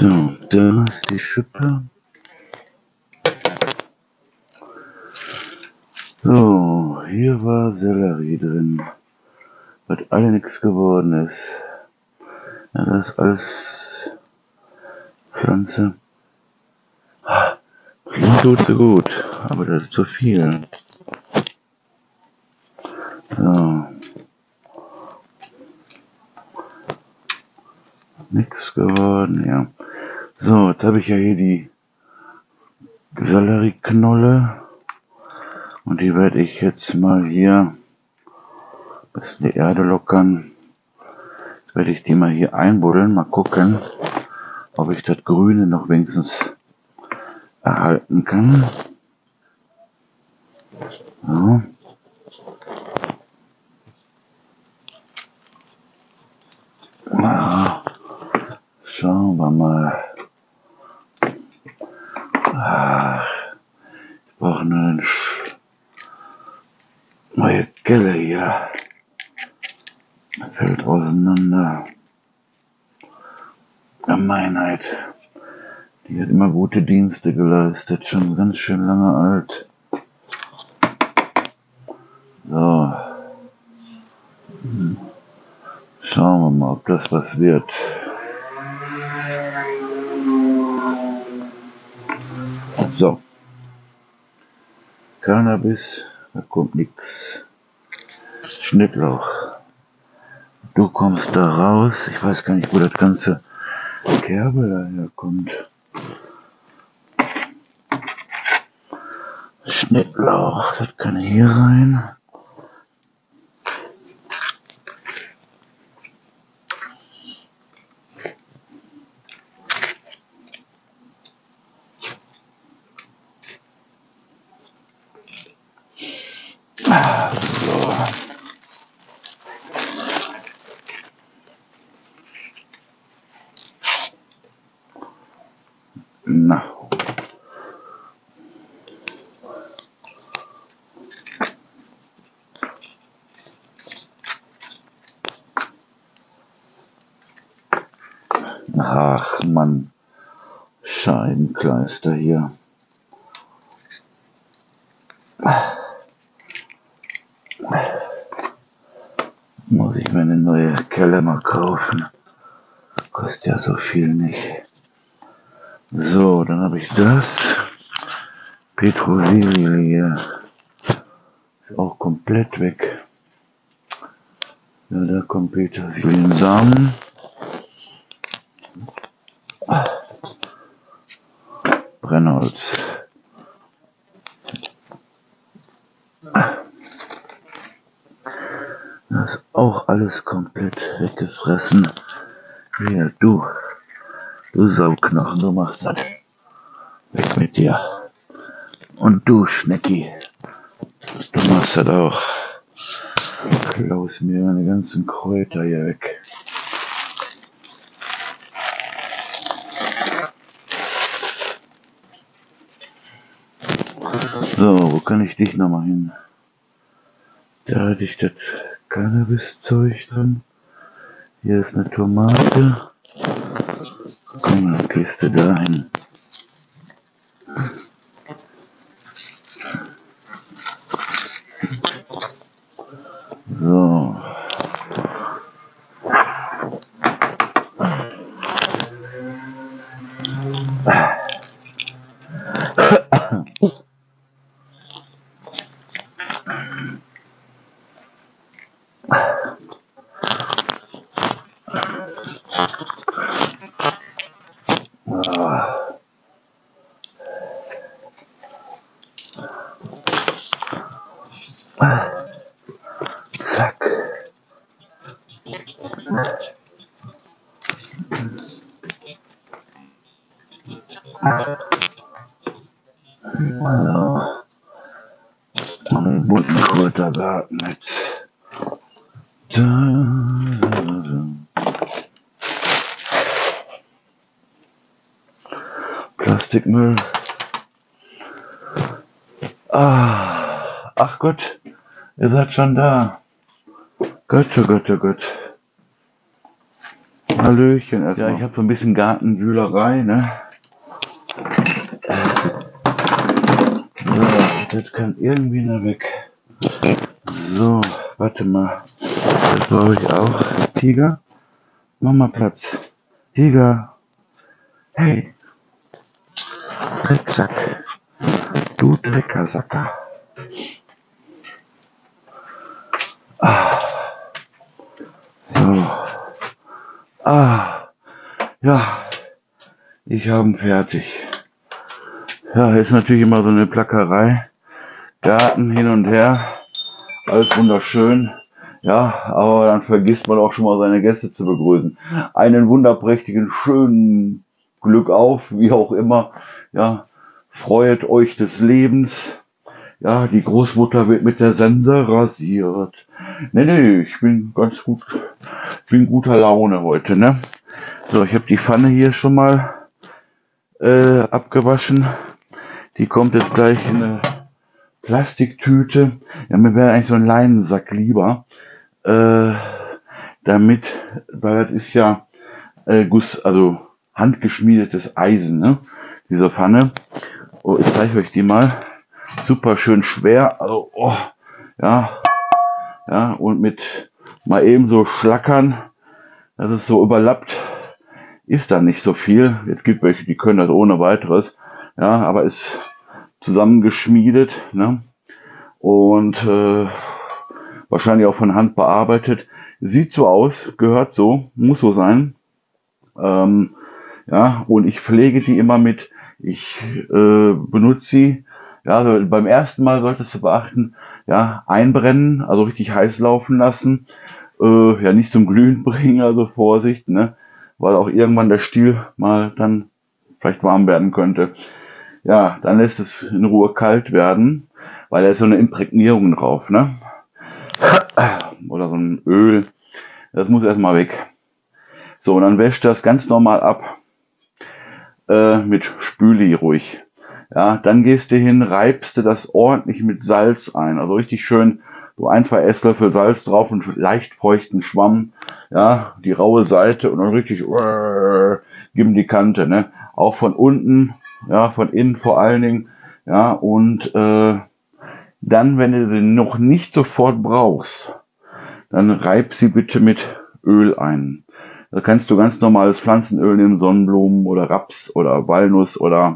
So, da ist die Schippe. So, hier war Sellerie drin, was alle nichts geworden ist. Ja, das ist alles Pflanze. Bringen tut sie gut, aber das ist zu viel. So. Nichts geworden, ja. So, jetzt habe ich ja hier die Sellerieknolle. Und die werde ich jetzt mal hier ein bisschen die Erde lockern. Jetzt werde ich die mal hier einbuddeln. Mal gucken, ob ich das Grüne noch wenigstens erhalten kann. So. Ja, schauen wir mal. Ich brauche eine neue Kelle hier. Fällt auseinander. Gemeinheit. Die hat immer gute Dienste geleistet. Schon ganz schön lange alt. So. Schauen wir mal, ob das was wird. So. Cannabis, da kommt nichts. Schnittlauch. Du kommst da raus. Ich weiß gar nicht, wo das ganze Kerbel daher kommt. Schnittlauch, das kann hier rein. So. Na. Ach Mann, Scheibenkleister hier. Muss ich mir eine neue Kelle mal kaufen. Kostet ja so viel nicht. So, dann habe ich das. Petrolelie hier. Ist auch komplett weg. Ja, da kommt Petersiliensamen. Brennholz. Das ist auch alles komplett weggefressen. Hier, du Sauknochen, du machst das. Weg mit dir. Und du, Schnecki, du machst das auch. Klaus mir meine ganzen Kräuter hier weg. So, wo kann ich dich nochmal hin? Da hatte ich das Cannabis-Zeug drin. Hier ist eine Tomate. Komm, dann gehst du da hin. So. Zack. So. Und einen bunten Kräutergarten jetzt. Plastikmüll. Ach Gott, ihr seid schon da. Gott, oh Gott, oh Gott. Hallöchen erstmal. Ja, ich habe so ein bisschen Gartenwühlerei, ne? So, das kann irgendwie noch weg. So, warte mal. Das brauche ich auch. Tiger, mach mal Platz. Tiger, hey, Drecksack, du Dreckersacker. So. Ja, ich habe ihn fertig. Ja, ist natürlich immer so eine Plackerei. Garten hin und her, alles wunderschön. Ja, aber dann vergisst man auch schon mal seine Gäste zu begrüßen. Einen wunderprächtigen, schönen Glück auf, wie auch immer. Ja, freut euch des Lebens. Ja, die Großmutter wird mit der Sense rasiert. Nee, ich bin ganz gut, ich bin guter Laune heute, ne? So, ich habe die Pfanne hier schon mal abgewaschen. Die kommt jetzt gleich in eine Plastiktüte. Ja, mir wäre eigentlich so ein Leinensack lieber. Damit, weil das ist ja also handgeschmiedetes Eisen, ne? Diese Pfanne. Oh, ich zeige euch die mal. Super schön schwer. Also, oh, ja, und mit mal eben so Schlackern, dass es so überlappt, ist da nicht so viel. Jetzt gibt welche, die können das ohne weiteres. Ja, aber ist zusammengeschmiedet, ne? Und wahrscheinlich auch von Hand bearbeitet. Sieht so aus, gehört so, muss so sein. Ja, und ich pflege die immer mit. Ich benutze sie. Ja, also beim ersten Mal solltest du beachten, ja, einbrennen, also richtig heiß laufen lassen. Ja, nicht zum Glühen bringen, also Vorsicht, ne? Weil auch irgendwann der Stiel mal dann vielleicht warm werden könnte. Ja, dann lässt es in Ruhe kalt werden, weil da ist so eine Imprägnierung drauf, ne? Oder so ein Öl. Das muss erstmal weg. So, und dann wäscht das ganz normal ab. Mit Spüli ruhig. Ja, dann gehst du hin, reibst du das ordentlich mit Salz ein. Also richtig schön, so 1-2 Esslöffel Salz drauf und leicht feuchten Schwamm. Ja, die raue Seite und dann richtig gib die Kante, ne? Auch von unten, ja, von innen vor allen Dingen. Ja, und dann, wenn du den noch nicht sofort brauchst, dann reib sie bitte mit Öl ein. Da kannst du ganz normales Pflanzenöl nehmen, Sonnenblumen oder Raps oder Walnuss oder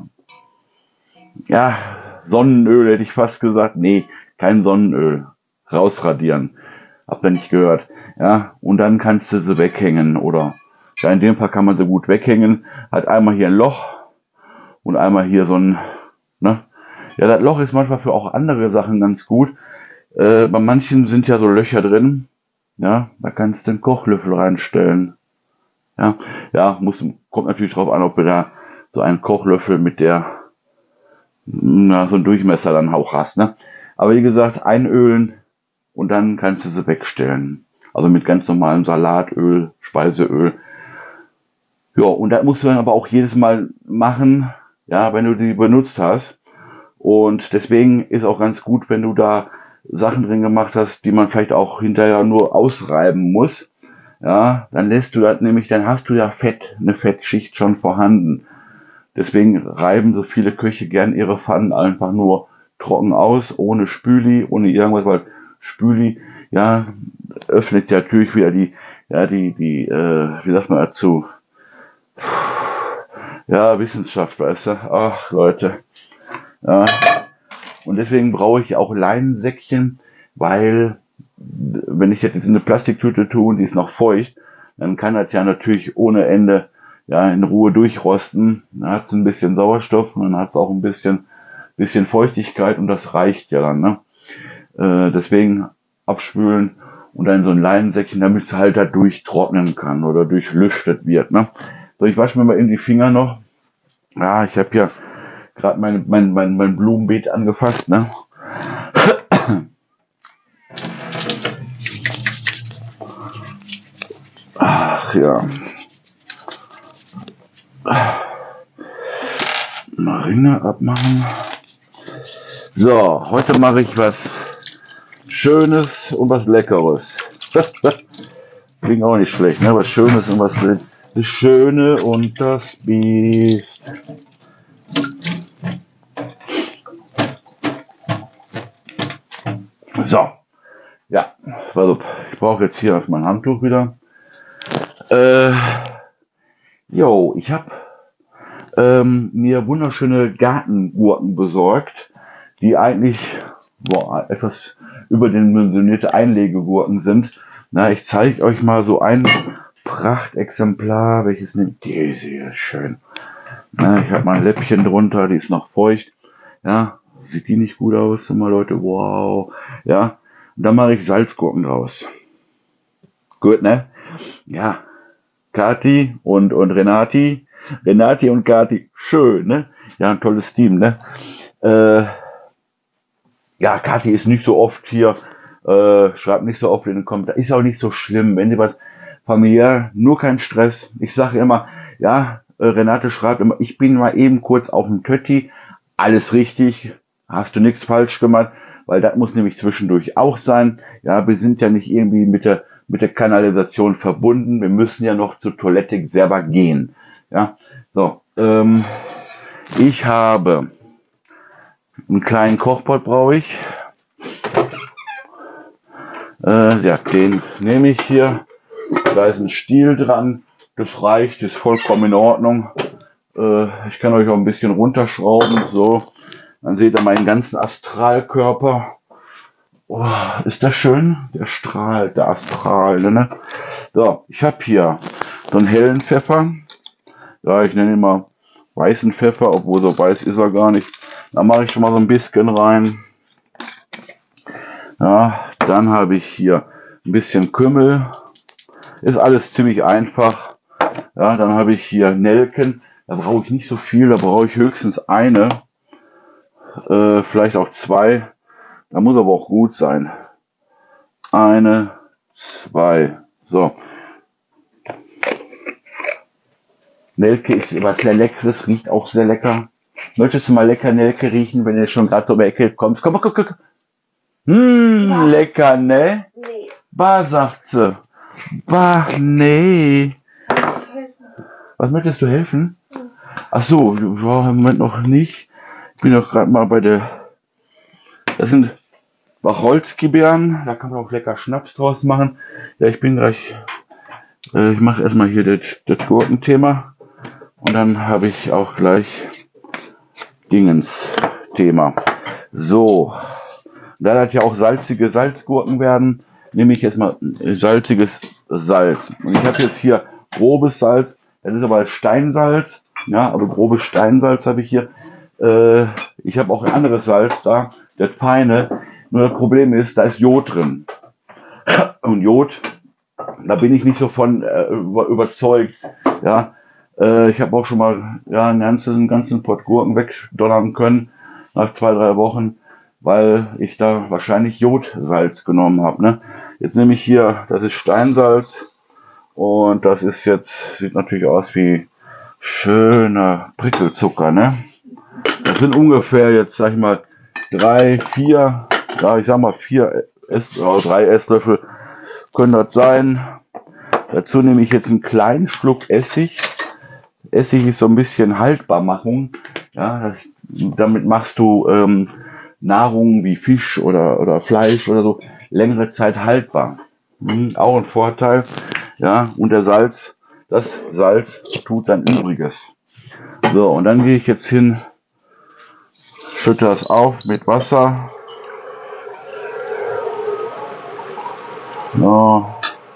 ja, Sonnenöl hätte ich fast gesagt. Nee, kein Sonnenöl. Rausradieren. Habt ihr nicht gehört. Ja, und dann kannst du sie weghängen oder ja, in dem Fall kann man sie gut weghängen. Hat einmal hier ein Loch und einmal hier so ein, ne? Ja, das Loch ist manchmal für auch andere Sachen ganz gut. Bei manchen sind ja so Löcher drin. Ja, da kannst du einen Kochlöffel reinstellen. Ja, kommt natürlich drauf an, ob du da so einen Kochlöffel mit der, so einen Durchmesser dann auch hast, ne? Aber wie gesagt, einölen und dann kannst du sie wegstellen. Also mit ganz normalem Salatöl, Speiseöl. Ja, und das musst du dann aber auch jedes Mal machen, ja, wenn du die benutzt hast. Und deswegen ist auch ganz gut, wenn du da Sachen drin gemacht hast, die man vielleicht auch hinterher nur ausreiben muss. Ja, dann lässt du das nämlich, dann hast du ja eine Fettschicht schon vorhanden. Deswegen reiben so viele Köche gern ihre Pfannen einfach nur trocken aus, ohne Spüli, ohne irgendwas, weil Spüli, ja, öffnet ja natürlich wieder wie sagt man dazu? Ja, Wissenschaft, weißt du? Ach, Leute. Ja. Und deswegen brauche ich auch Leinensäckchen, weil wenn ich jetzt in eine Plastiktüte tue und die ist noch feucht, dann kann das ja natürlich ohne Ende ja in Ruhe durchrosten. Dann hat es ein bisschen Sauerstoff und dann hat es auch ein bisschen Feuchtigkeit und das reicht ja dann. Ne? Deswegen abspülen und dann so ein Leinensäckchen, damit es halt da durchtrocknen kann oder durchlüftet wird. Ne? So, ich wasche mir mal eben die Finger noch. Ja, ich habe ja gerade mein Blumenbeet angefasst. Ne? Ach ja. Mal Ringe abmachen. So, heute mache ich was Schönes und was Leckeres. Klingt auch nicht schlecht, ne? Was Schönes und was Die Schöne und das Biest. So, ja, also ich brauche jetzt hier auf mein Handtuch wieder. Ich habe mir wunderschöne Gartengurken besorgt, die eigentlich etwas überdimensionierte Einlegegurken sind. Na, ich zeige euch mal so ein Prachtexemplar, welches nimmt die ist hier schön. Na, ich habe mal ein Läppchen drunter, die ist noch feucht. Ja, sieht die nicht gut aus, immer Leute, wow. Ja, und dann mache ich Salzgurken draus. Gut, ne? Ja, Kati und Renati. Renati und Kati, schön, ne? Ja, ein tolles Team, ne? Ja, Kati ist nicht so oft hier, schreibt nicht so oft in den Kommentaren. Ist auch nicht so schlimm, wenn sie was familiär, nur kein Stress. Ich sage immer, ja, Renate schreibt immer, ich bin mal eben kurz auf dem Tötti. Alles richtig, hast du nichts falsch gemacht, weil das muss nämlich zwischendurch auch sein. Ja, wir sind ja nicht irgendwie mit der Kanalisation verbunden. Wir müssen ja noch zur Toilette selber gehen. Ja, so, ich habe einen kleinen Kochpot brauche ich. Ja, den nehme ich hier. Da ist ein Stiel dran. Das reicht, ist vollkommen in Ordnung. Ich kann euch auch ein bisschen runterschrauben. So, dann seht ihr meinen ganzen Astralkörper. Oh, ist das schön? Der strahlt, der Astral. Ne? So, ich habe hier so einen hellen Pfeffer. Ja, ich nenne ihn mal weißen Pfeffer, obwohl so weiß ist er gar nicht. Da mache ich schon mal so ein bisschen rein. Ja, dann habe ich hier ein bisschen Kümmel. Ist alles ziemlich einfach. Ja, dann habe ich hier Nelken. Da brauche ich nicht so viel, da brauche ich höchstens eine. Vielleicht auch zwei. Da muss aber auch gut sein. Eine, zwei. So. Nelke ist was sehr Leckeres, riecht auch sehr lecker. Möchtest du mal lecker Nelke riechen, wenn du schon gerade um die Ecke kommst? Komm, komm, komm. Lecker, ne? Nee. Bah, sagt sie. Bah, nee. Was möchtest du helfen? Ach so, im Moment noch nicht. Ich bin doch gerade mal bei der. Das sind Wacholzbeeren. Da kann man auch lecker Schnaps draus machen. Ja, ich bin gleich. Ich mache erstmal hier das Gurkenthema. Und dann habe ich auch gleich Dingens-Thema. So. Da das ja auch salzige Salzgurken werden, nehme ich jetzt mal salziges Salz. Und ich habe jetzt hier grobes Salz. Das ist aber Steinsalz. Ja, aber grobes Steinsalz habe ich hier. Ich habe auch ein anderes Salz da, das feine. Nur das Problem ist, da ist Jod drin. Und Jod, da bin ich nicht so von überzeugt. Ja, ich habe auch schon mal einen ganzen Pott Gurken wegdonnern können nach 2-3 Wochen, weil ich da wahrscheinlich Jodsalz genommen habe. Ne? Jetzt nehme ich hier, das ist Steinsalz und das ist jetzt, sieht natürlich aus wie schöner Prickelzucker. Ne? Das sind ungefähr jetzt, sag ich mal, 3, 4, ja, ich sag mal 3 Esslöffel können das sein. Dazu nehme ich jetzt einen kleinen Schluck Essig. Essig ist so ein bisschen Haltbarmachung. Ja, damit machst du Nahrung wie Fisch oder Fleisch oder so längere Zeit haltbar. Auch ein Vorteil. Ja, und das Salz tut sein Übriges. So, und dann gehe ich jetzt hin, schütte das auf mit Wasser. Ja,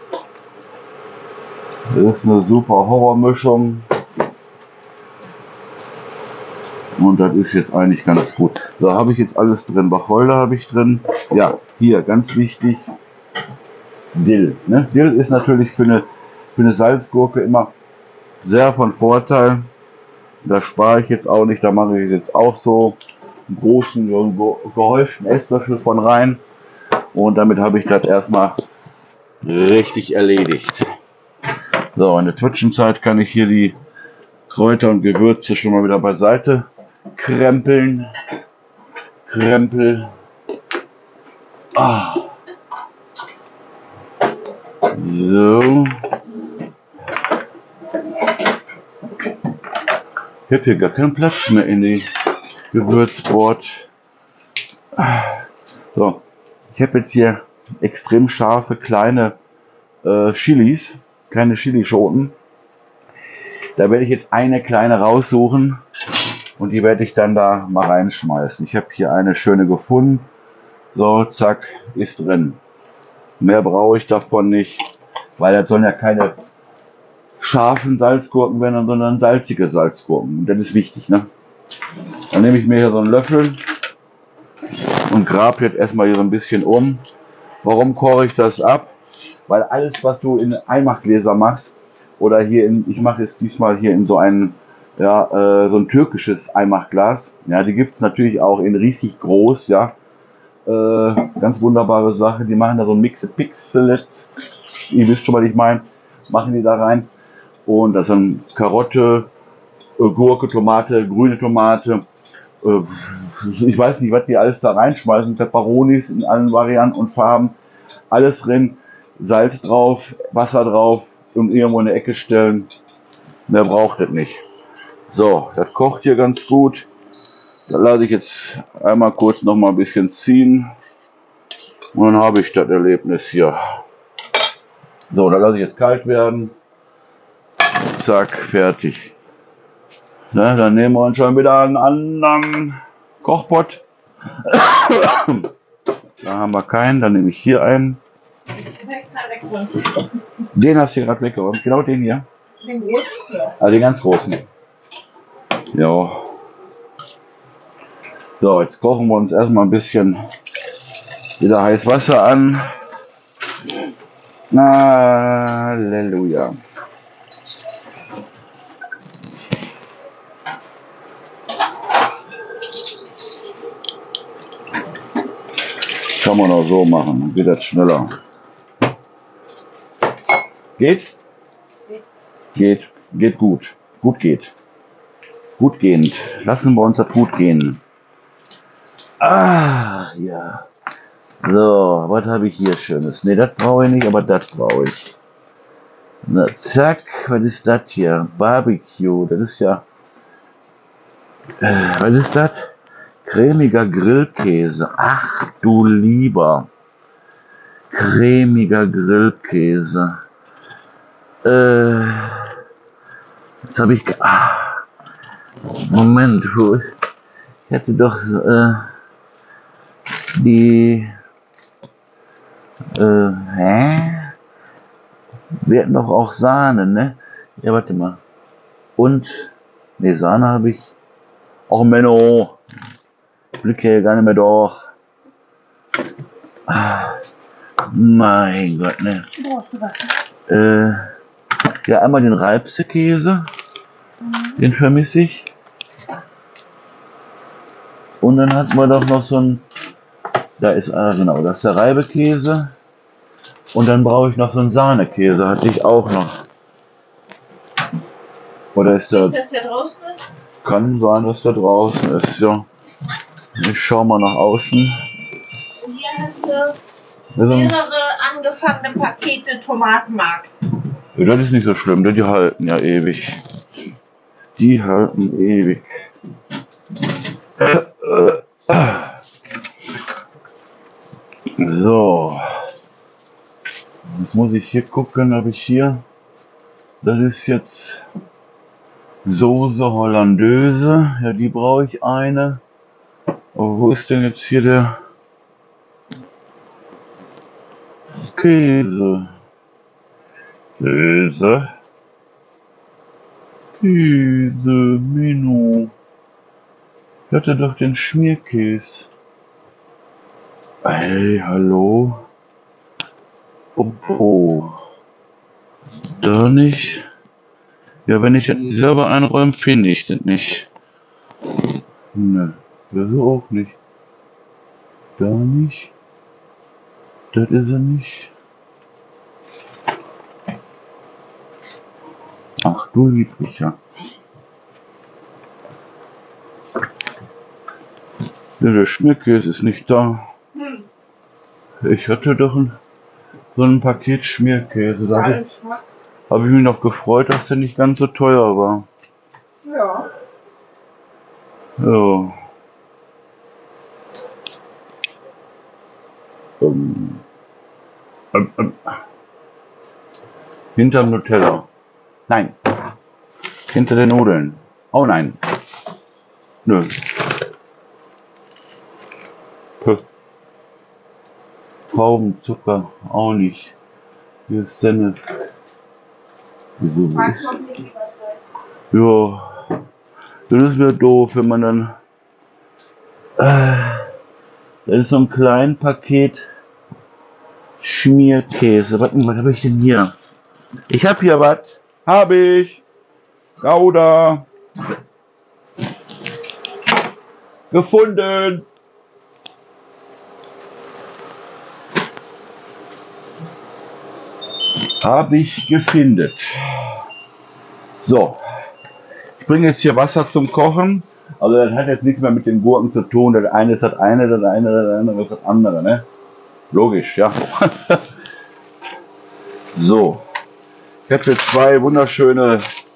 das ist eine super Horrormischung. Und das ist jetzt eigentlich ganz gut. So, habe ich jetzt alles drin. Wacholder habe ich drin. Ja, hier, ganz wichtig, Dill. Ne? Dill ist natürlich für eine Salzgurke immer sehr von Vorteil. Da spare ich jetzt auch nicht. Da mache ich jetzt auch so einen großen, gehäuften Esslöffel von rein. Und damit habe ich das erstmal richtig erledigt. So, in der Zwischenzeit kann ich hier die Kräuter und Gewürze schon mal wieder beiseite krempeln. Ah. So. Ich habe hier gar keinen Platz mehr in die Gewürzbrot. So, ich habe jetzt hier extrem scharfe kleine Chilis, kleine Chilischoten. Da werde ich jetzt eine kleine raussuchen und die werde ich dann da mal reinschmeißen. Ich habe hier eine schöne gefunden. So, zack, ist drin. Mehr brauche ich davon nicht, weil das sollen ja keine scharfen Salzgurken werden, sondern salzige Salzgurken. Und das ist wichtig, ne? Dann nehme ich mir hier so einen Löffel und grab jetzt erstmal hier so ein bisschen um. Warum koche ich das ab? Weil alles, was du in Einmachgläser machst, oder hier in, ich mache es diesmal hier in so ein, ja, so ein türkisches Einmachglas. Ja, die gibt es natürlich auch in riesig groß, ja. Ganz wunderbare Sache. Die machen da so ein Mix-Pixel, ihr wisst schon, was ich meine, machen die da rein. Und das sind Karotte, Gurke, Tomate, grüne Tomate, ich weiß nicht, was die alles da reinschmeißen, Peperonis in allen Varianten und Farben, alles drin, Salz drauf, Wasser drauf und irgendwo in der Ecke stellen. Mehr braucht das nicht. So, das kocht hier ganz gut. Da lasse ich jetzt einmal kurz noch mal ein bisschen ziehen und dann habe ich das Erlebnis hier. So, da lasse ich jetzt kalt werden. Zack, fertig. Na, dann nehmen wir uns schon wieder einen anderen Kochpot. Da haben wir keinen, dann nehme ich hier einen. Den hast du gerade weggeräumt, genau den hier. Den großen? Ja. Also den ganz großen. Ja. So, jetzt kochen wir uns erstmal ein bisschen wieder heiß Wasser an. Halleluja. Kann man auch so machen, dann geht das schneller. Geht? Geht gut. Gut geht. Gut gehend. Lassen wir uns das gut gehen. Ah, ja. So, was habe ich hier Schönes? Ne, das brauche ich nicht, aber das brauche ich. Na, zack, was ist das hier? Barbecue, das ist ja... was ist das? Cremiger Grillkäse. Ach du lieber. Cremiger Grillkäse. Jetzt habe ich... Moment, wo ist... Ich hätte doch die... hä? Wir hatten doch auch Sahne, ne? Ja, warte mal. Und... Ne, Sahne habe ich... Auch Menno. Blicke gar nicht mehr durch. Mein Gott, ne? Ja, einmal den Reibsekäse. Den vermisse ich. Und dann hatten wir doch noch so ein... Da ist, genau, das ist der Reibekäse. Und dann brauche ich noch so einen Sahnekäse, hatte ich auch noch. Oder ist der... Dass der draußen ist? Kann sein, dass der draußen ist, ja. Ich schau mal nach außen. Hier hast du mehrere angefangene Pakete Tomatenmark. Ja, das ist nicht so schlimm, die halten ja ewig. Die halten ewig. So. Jetzt muss ich hier gucken, ob ich hier... Das ist jetzt Soße Hollandaise. Ja, die brauche ich eine. Aber wo ist denn jetzt hier der Käse? Käse, Menü. Ich hatte doch den Schmierkäse. Hey, hallo? Oh. Da nicht? Ja, wenn ich das nicht selber einräume, finde ich das nicht. Ne, das auch nicht. Da nicht. Das ist er nicht. Ach du Lieblicher. Ja, der Schmierkäse ist nicht da. Ich hatte doch so ein Paket Schmierkäse. Da habe ich mich noch gefreut, dass der nicht ganz so teuer war. Ja. Ja. Ähm, ähm, ähm. Hinterm Nutella. Nein. Hinter den Nudeln. Oh nein. Nö. Puh. Traubenzucker auch nicht. Hier ist Sennep. Wieso ist? Ja. Das ist mir doof, wenn man dann. Das ist so ein kleines Paket Schmierkäse. Was habe ich denn hier? Ich habe hier was. Habe ich. Gouda. Gefunden. Habe ich gefunden. So. Ich bringe jetzt hier Wasser zum Kochen. Also das hat jetzt nichts mehr mit den Gurken zu tun. Das eine ist das eine, das andere ist das andere, ne? Logisch, ja. So. Ich habe jetzt zwei wunderschöne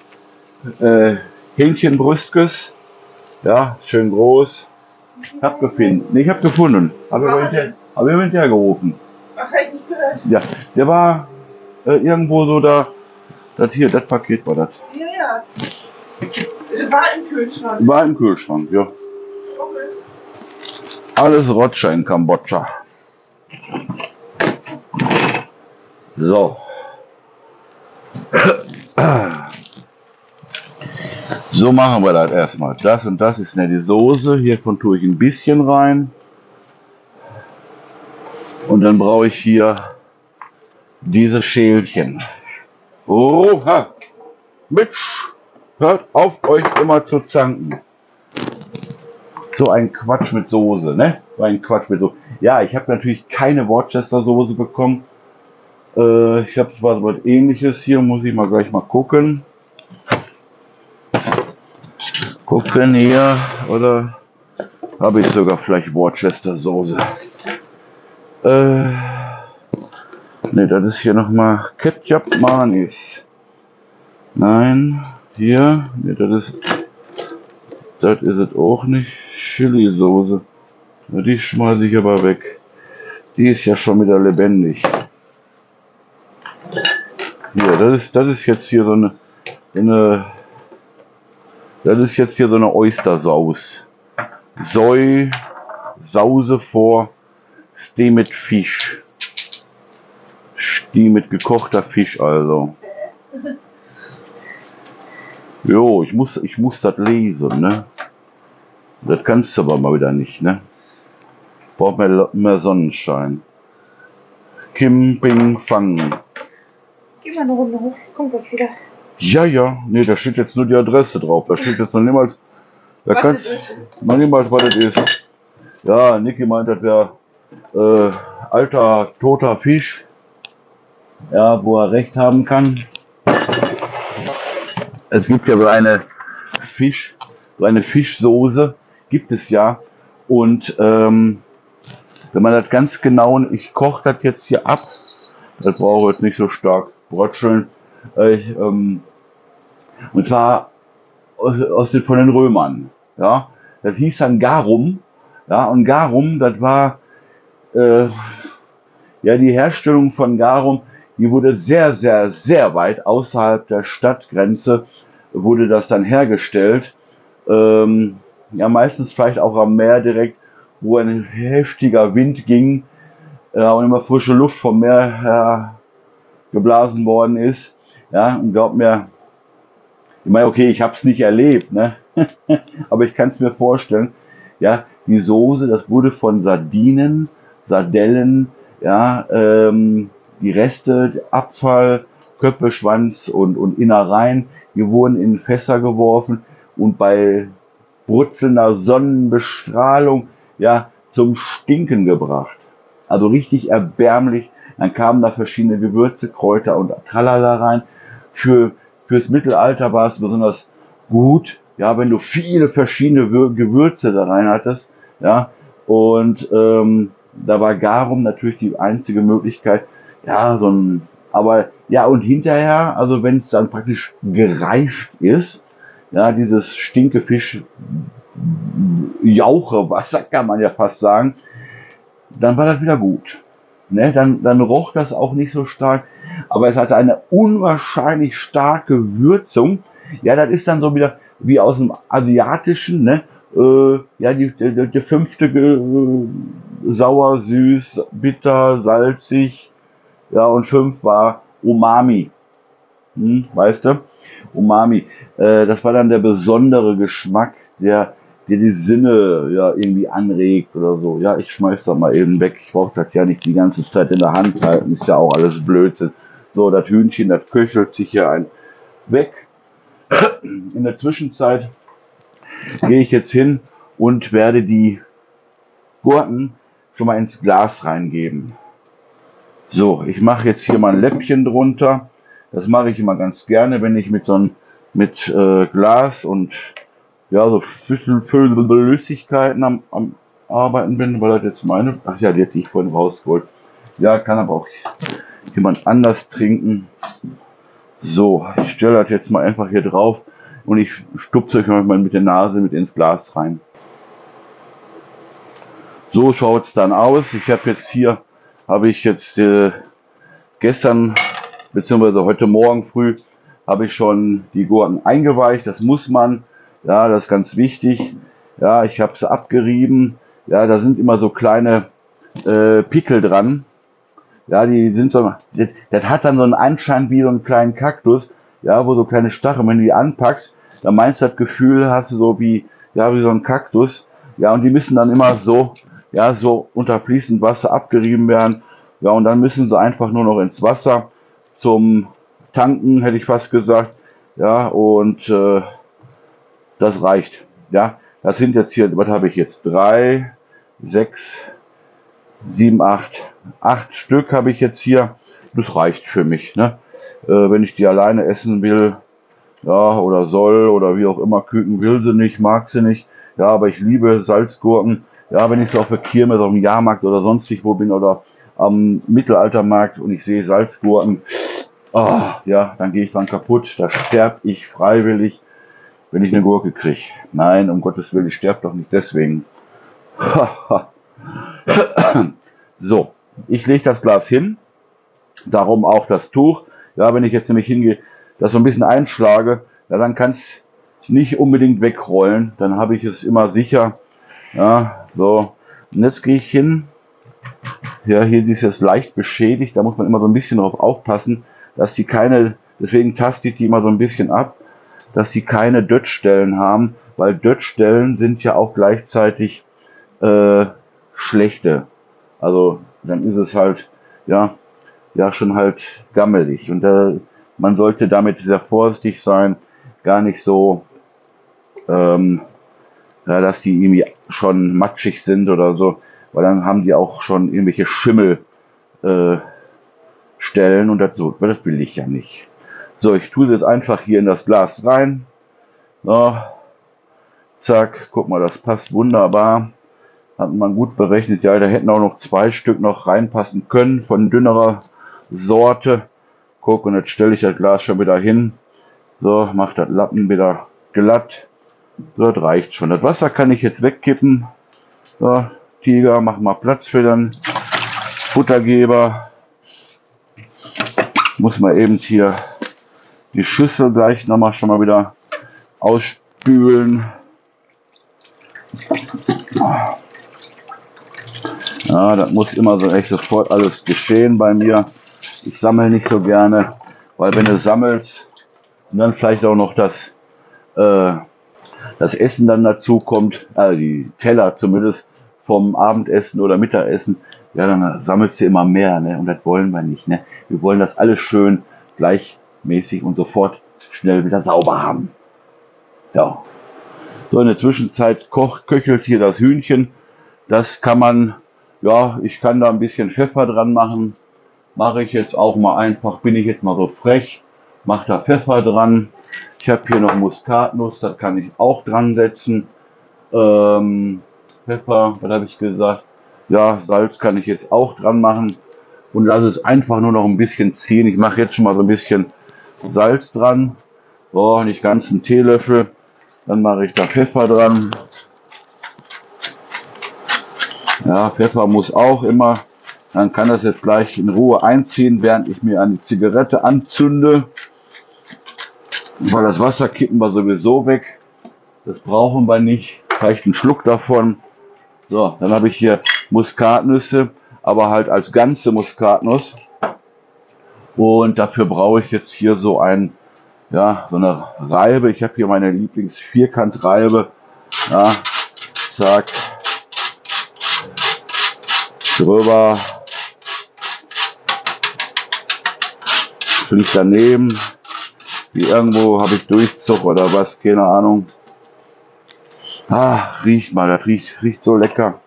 Hähnchenbrüstkes. Ja, schön groß. Hab gefunden. Nee, ich habe gefunden. Habe ich hinterher gerufen. Ach, hab ich nicht gehört. Ja, der war irgendwo so da. Das hier, das Paket war das. Ja, ja. War im Kühlschrank. War im Kühlschrank, ja. Okay. Alles Rotscher in Kambodscha. So. So machen wir das erstmal. Das und das ist die Soße. Hiervon tue ich ein bisschen rein. Und dann brauche ich hier diese Schälchen. Oha! Mitch! Hört auf, euch immer zu zanken. So ein Quatsch mit Soße, ne? So ein Quatsch mit Soße. Ja, ich habe natürlich keine Worcester Soße bekommen. Ich habe zwar was Ähnliches hier, muss ich mal gleich mal gucken. Gucken hier, oder habe ich sogar vielleicht Worcester Soße? Ne, das ist hier nochmal Ketchup Manis. Nein, hier, ne, das ist es auch nicht. Chili Soße. Die schmeiße ich aber weg. Die ist ja schon wieder lebendig. Hier, das ist jetzt hier so eine das ist jetzt hier so eine Oystersauce. Sause vor Steh mit Fisch. Steh mit gekochter Fisch also. Jo, ich muss das lesen, ne? Das kannst du aber mal wieder nicht, ne? Braucht mehr Sonnenschein. Kim Ping Fang. Geh mal eine Runde hoch, kommt gleich wieder. Ja, nee, da steht jetzt nur die Adresse drauf. Da steht jetzt noch niemals. Da Was kannst ist? noch niemals, was das ist. Ja, Niki meint, das wäre alter, toter Fisch. Ja, wo er recht haben kann. Es gibt ja so eine Fischsoße, gibt es ja. Und wenn man das ganz genau, ich koche das jetzt hier ab, das brauche ich jetzt nicht so stark brötscheln. Und zwar von den Römern. Ja, das hieß dann Garum. Ja, und Garum, das war ja die Herstellung von Garum, die wurde sehr, sehr, sehr weit außerhalb der Stadtgrenze wurde das dann hergestellt. Ja, meistens vielleicht auch am Meer direkt, wo ein heftiger Wind ging und immer frische Luft vom Meer her geblasen worden ist. Ja, und glaubt mir, ich meine, okay, ich habe es nicht erlebt, ne? Aber ich kann es mir vorstellen. Ja, die Soße, das wurde von Sardinen, Sardellen, ja, die Reste, Abfall, Köpfe, Schwanz und Innereien, die wurden in Fässer geworfen und bei brutzelnder Sonnenbestrahlung, ja, zum Stinken gebracht. Also richtig erbärmlich. Dann kamen da verschiedene Gewürze, Kräuter und Tralala rein. Fürs Mittelalter war es besonders gut, ja, wenn du viele verschiedene Gewürze da rein hattest, ja, und da war Garum natürlich die einzige Möglichkeit, ja, aber ja, und hinterher, also wenn es dann praktisch gereift ist, ja, dieses Stinkefisch Jauchewasser, kann man ja fast sagen, dann war das wieder gut. Ne? Dann roch das auch nicht so stark, aber es hatte eine unwahrscheinlich starke Würzung. Ja, das ist dann so wieder wie aus dem Asiatischen, ne? Ja, die fünfte sauer, süß, bitter, salzig, ja, und 5 war Umami. Weißt du? Umami. Das war dann der besondere Geschmack, der die Sinne ja irgendwie anregt oder so. Ja, ich schmeiß das mal eben weg. Ich brauche das ja nicht die ganze Zeit in der Hand halten. Ist ja auch alles Blödsinn. So, das Hühnchen, das köchelt sich ja ein weg. In der Zwischenzeit gehe ich jetzt hin und werde die Gurken schon mal ins Glas reingeben. So, ich mache jetzt hier mal ein Läppchen drunter. Das mache ich immer ganz gerne, wenn ich mit Glas und ja, so Flüssigkeiten am Arbeiten bin, weil das jetzt meine, ach ja, die hätte ich vorhin rausgeholt. Ja, kann aber auch jemand anders trinken. So, ich stelle das jetzt mal einfach hier drauf und ich stupse euch mal mit der Nase mit ins Glas rein. So schaut es dann aus. Ich habe jetzt gestern beziehungsweise heute Morgen früh habe ich schon die Gurken eingeweicht. Das muss man, ja, das ist ganz wichtig. Ja, ich habe sie abgerieben. Ja, da sind immer so kleine Pickel dran. Ja, die sind so, das hat dann so einen Anschein wie so einen kleinen Kaktus, ja, wo so kleine Stacheln, wenn du die anpackst, dann meinst du das Gefühl, hast du so wie so ein Kaktus. Ja, und die müssen dann immer so, ja, so unter fließend Wasser abgerieben werden. Ja, und dann müssen sie einfach nur noch ins Wasser zum Tanken, hätte ich fast gesagt. Ja, und das reicht. Ja, das sind jetzt hier, was habe ich jetzt? 3, 6, 7, 8 Stück habe ich jetzt hier. Das reicht für mich. Ne? Wenn ich die alleine essen will, ja, oder soll, oder wie auch immer, Küken will sie nicht, mag sie nicht. Ja, aber ich liebe Salzgurken. Ja, wenn ich so auf der Kirmes, auf dem Jahrmarkt oder sonstig wo bin oder am Mittelaltermarkt und ich sehe Salzgurken, ja, dann gehe ich dran kaputt. Da sterbe ich freiwillig, wenn ich eine Gurke kriege. Nein, um Gottes Willen, ich sterbe doch nicht deswegen. So, ich lege das Glas hin, darum auch das Tuch. Ja, wenn ich jetzt nämlich hingehe, das so ein bisschen einschlage, ja, dann kann es nicht unbedingt wegrollen. Dann habe ich es immer sicher. Ja, so. Und jetzt gehe ich hin. Ja, hier ist es leicht beschädigt. Da muss man immer so ein bisschen drauf aufpassen, dass die keine, deswegen taste ich die immer so ein bisschen ab, dass die keine Döttstellen haben, weil Döttstellen sind ja auch gleichzeitig schlechte. Also dann ist es halt, ja schon halt gammelig. Und man sollte damit sehr vorsichtig sein, gar nicht so, ja, dass die irgendwie schon matschig sind oder so, weil dann haben die auch schon irgendwelche Schimmel Stellen und das will ich ja nicht. So, ich tue sie jetzt einfach hier in das Glas rein. So, zack, guck mal, das passt wunderbar. Hat man gut berechnet. Ja, da hätten auch noch 2 Stück noch reinpassen können von dünnerer Sorte. Guck, und jetzt stelle ich das Glas schon wieder hin. So, mach das Lappen wieder glatt. So, das reicht schon. Das Wasser kann ich jetzt wegkippen. So, Tiger, mach mal Platz für den Futtergeber. Muss man eben hier die Schüssel gleich nochmal schon mal wieder ausspülen. Ja, das muss immer so echt sofort alles geschehen bei mir. Ich sammle nicht so gerne, weil wenn du sammelst und dann vielleicht auch noch das Essen dann dazu kommt, die Teller zumindest vom Abendessen oder Mittagessen, ja, dann sammelst du immer mehr, ne? Und das wollen wir nicht, ne? Wir wollen das alles schön gleichmäßig und sofort schnell wieder sauber haben. Ja. So, in der Zwischenzeit köchelt hier das Hühnchen. Das kann man, ja, ich kann da ein bisschen Pfeffer dran machen. Mache ich jetzt auch mal einfach, bin ich jetzt mal so frech, mache da Pfeffer dran. Ich habe hier noch Muskatnuss, das kann ich auch dran setzen. Pfeffer, was habe ich gesagt? Ja, Salz kann ich jetzt auch dran machen. Und lasse es einfach nur noch ein bisschen ziehen. Ich mache jetzt schon mal so ein bisschen Salz dran. So, nicht ganz einen Teelöffel. Dann mache ich da Pfeffer dran. Ja, Pfeffer muss auch immer. Dann kann das jetzt gleich in Ruhe einziehen, während ich mir eine Zigarette anzünde. Weil das Wasser kippen wir sowieso weg. Das brauchen wir nicht. Vielleicht einen Schluck davon. So, dann habe ich hier Muskatnüsse, aber halt als ganze Muskatnuss. Und dafür brauche ich jetzt hier so ja, so eine Reibe. Ich habe hier meine Lieblings-Vierkant-Reibe. Ja, zack. Drüber. Fliegt daneben. Wie irgendwo habe ich Durchzug oder was, keine Ahnung. Ah, riecht mal, das riecht so lecker.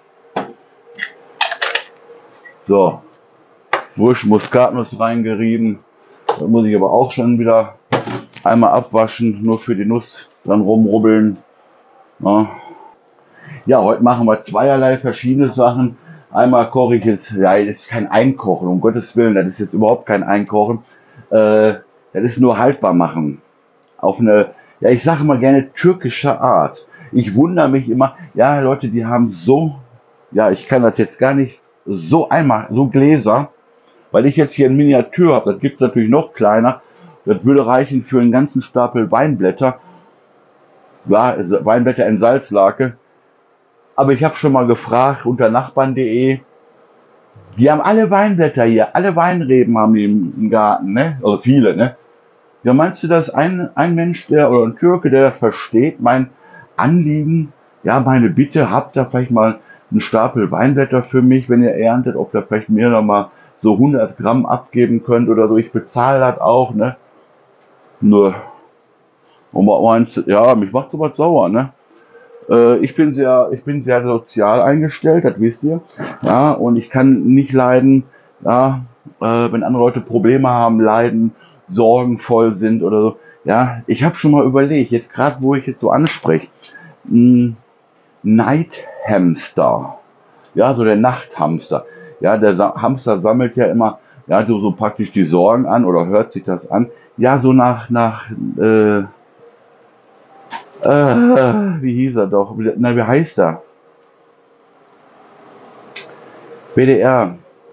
So, frisch Muskatnuss reingerieben. Da muss ich aber auch schon wieder einmal abwaschen, nur für die Nuss, dann rumrubbeln. Ja, heute machen wir zweierlei verschiedene Sachen. Einmal koche ich jetzt, ja, das ist kein Einkochen, um Gottes Willen, das ist jetzt überhaupt kein Einkochen. Das ist nur haltbar machen. Auf eine, ja, ich sage mal gerne türkische Art. Ich wundere mich immer, ja, Leute, die haben so, ja, ich kann das jetzt gar nicht so einmal, so Gläser, weil ich jetzt hier ein Miniatur habe, das gibt es natürlich noch kleiner, das würde reichen für einen ganzen Stapel Weinblätter, ja, Weinblätter in Salzlake, aber ich habe schon mal gefragt unter nachbarn.de, die haben alle Weinblätter hier, alle Weinreben haben die im Garten, ne, also viele, ne. Ja, meinst du, dass ein Mensch, oder ein Türke, der das versteht, mein Anliegen, ja, meine Bitte, habt da vielleicht mal einen Stapel Weinblätter für mich, wenn ihr erntet, ob ihr vielleicht mir noch mal so 100 Gramm abgeben könnt oder so, ich bezahle das auch, ne? Nur, und meinst, ja, mich macht sowas sauer, ne? Ich bin sehr sozial eingestellt, das wisst ihr, ja, und ich kann nicht leiden, ja, wenn andere Leute Probleme haben, leiden, sorgenvoll sind oder so. Ja, ich habe schon mal überlegt, jetzt gerade, wo ich jetzt so anspreche, Night Hamster, ja, so der Nachthamster. Ja, der Hamster sammelt ja immer, ja, so praktisch die Sorgen an oder hört sich das an. Ja, so wie hieß er doch? Na, wie heißt er? WDR.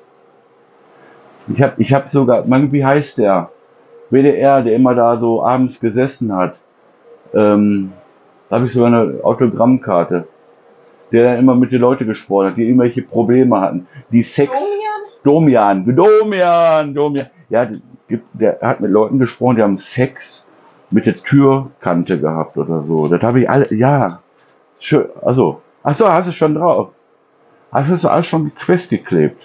Ich hab sogar, man, wie heißt der? WDR, der immer da so abends gesessen hat. Da habe ich sogar eine Autogrammkarte. Der dann immer mit den Leuten gesprochen hat, die irgendwelche Probleme hatten. Die Sex. Domian. Ja, der hat mit Leuten gesprochen, die haben Sex mit der Türkante gehabt oder so. Das habe ich alle, ja. Schön, also. Achso, hast du schon drauf. Hast du das alles schon festgeklebt?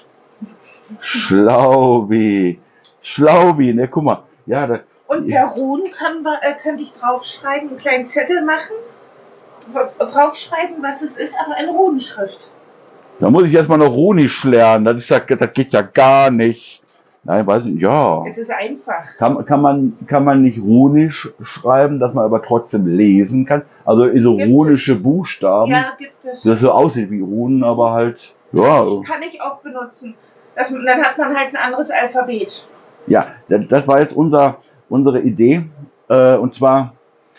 Schlaubi. Ne, guck mal. Ja, das, Und per Run könnte ich draufschreiben, einen kleinen Zettel machen, draufschreiben, was es ist, aber in Runenschrift. da muss ich erstmal noch Runisch lernen. Das geht ja gar nicht. Nein, weiß ich nicht. Ja. Es ist einfach. Kann man nicht Runisch schreiben, dass man aber trotzdem lesen kann? Also so Gibt runische Buchstaben, Ja, gibt es. das so aussieht wie Runen, aber halt, ja. Kann ich auch benutzen. Dann hat man halt ein anderes Alphabet. Ja, das war jetzt unsere Idee. Und zwar,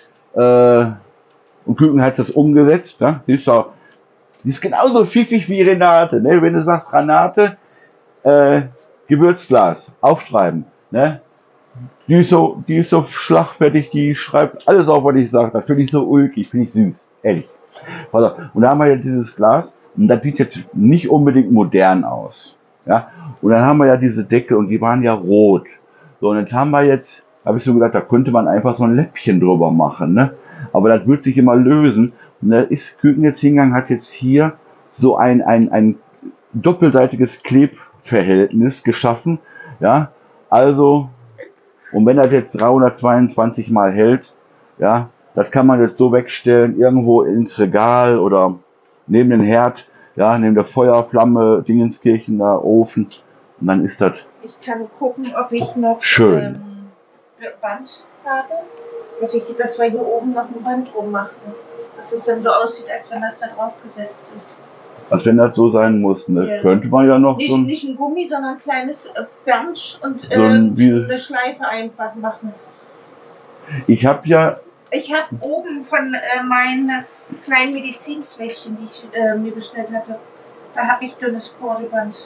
und Küken hat das umgesetzt. Ne? Die ist genauso pfiffig wie Renate. Ne? Wenn du sagst, Renate, Gewürzglas, aufschreiben. Ne? Die ist so schlagfertig, die schreibt alles auf, was ich sage. Das finde ich so ulkig, finde ich süß, ehrlich. Und da haben wir ja dieses Glas und das sieht jetzt nicht unbedingt modern aus. Ja? Und dann haben wir ja diese Deckel und die waren ja rot. So, und jetzt habe ich so gedacht, da könnte man einfach so ein Läppchen drüber machen. Ne? Aber das wird sich immer lösen. Und da ist Küken jetzt hingegangen, hat jetzt hier so ein doppelseitiges Klebverhältnis geschaffen. Ja, also, und wenn das jetzt 322 Mal hält, ja, das kann man jetzt so wegstellen, irgendwo ins Regal oder neben den Herd, ja, neben der Feuerflamme, Dingenskirchen, da Ofen. Und dann ist das Ich kann gucken, ob ich noch schön. Band habe, dass wir hier oben noch ein Band drum machen. Dass es dann so aussieht, als wenn das da drauf gesetzt ist. Als wenn das so sein muss, ne? Ja. Könnte man ja noch so Nicht ein Gummi, sondern ein kleines Band und eine Schleife einfach machen. Ich habe oben von meinen kleinen Medizinfläschchen, die ich mir bestellt hatte, Da habe ich dünnes Kohleband.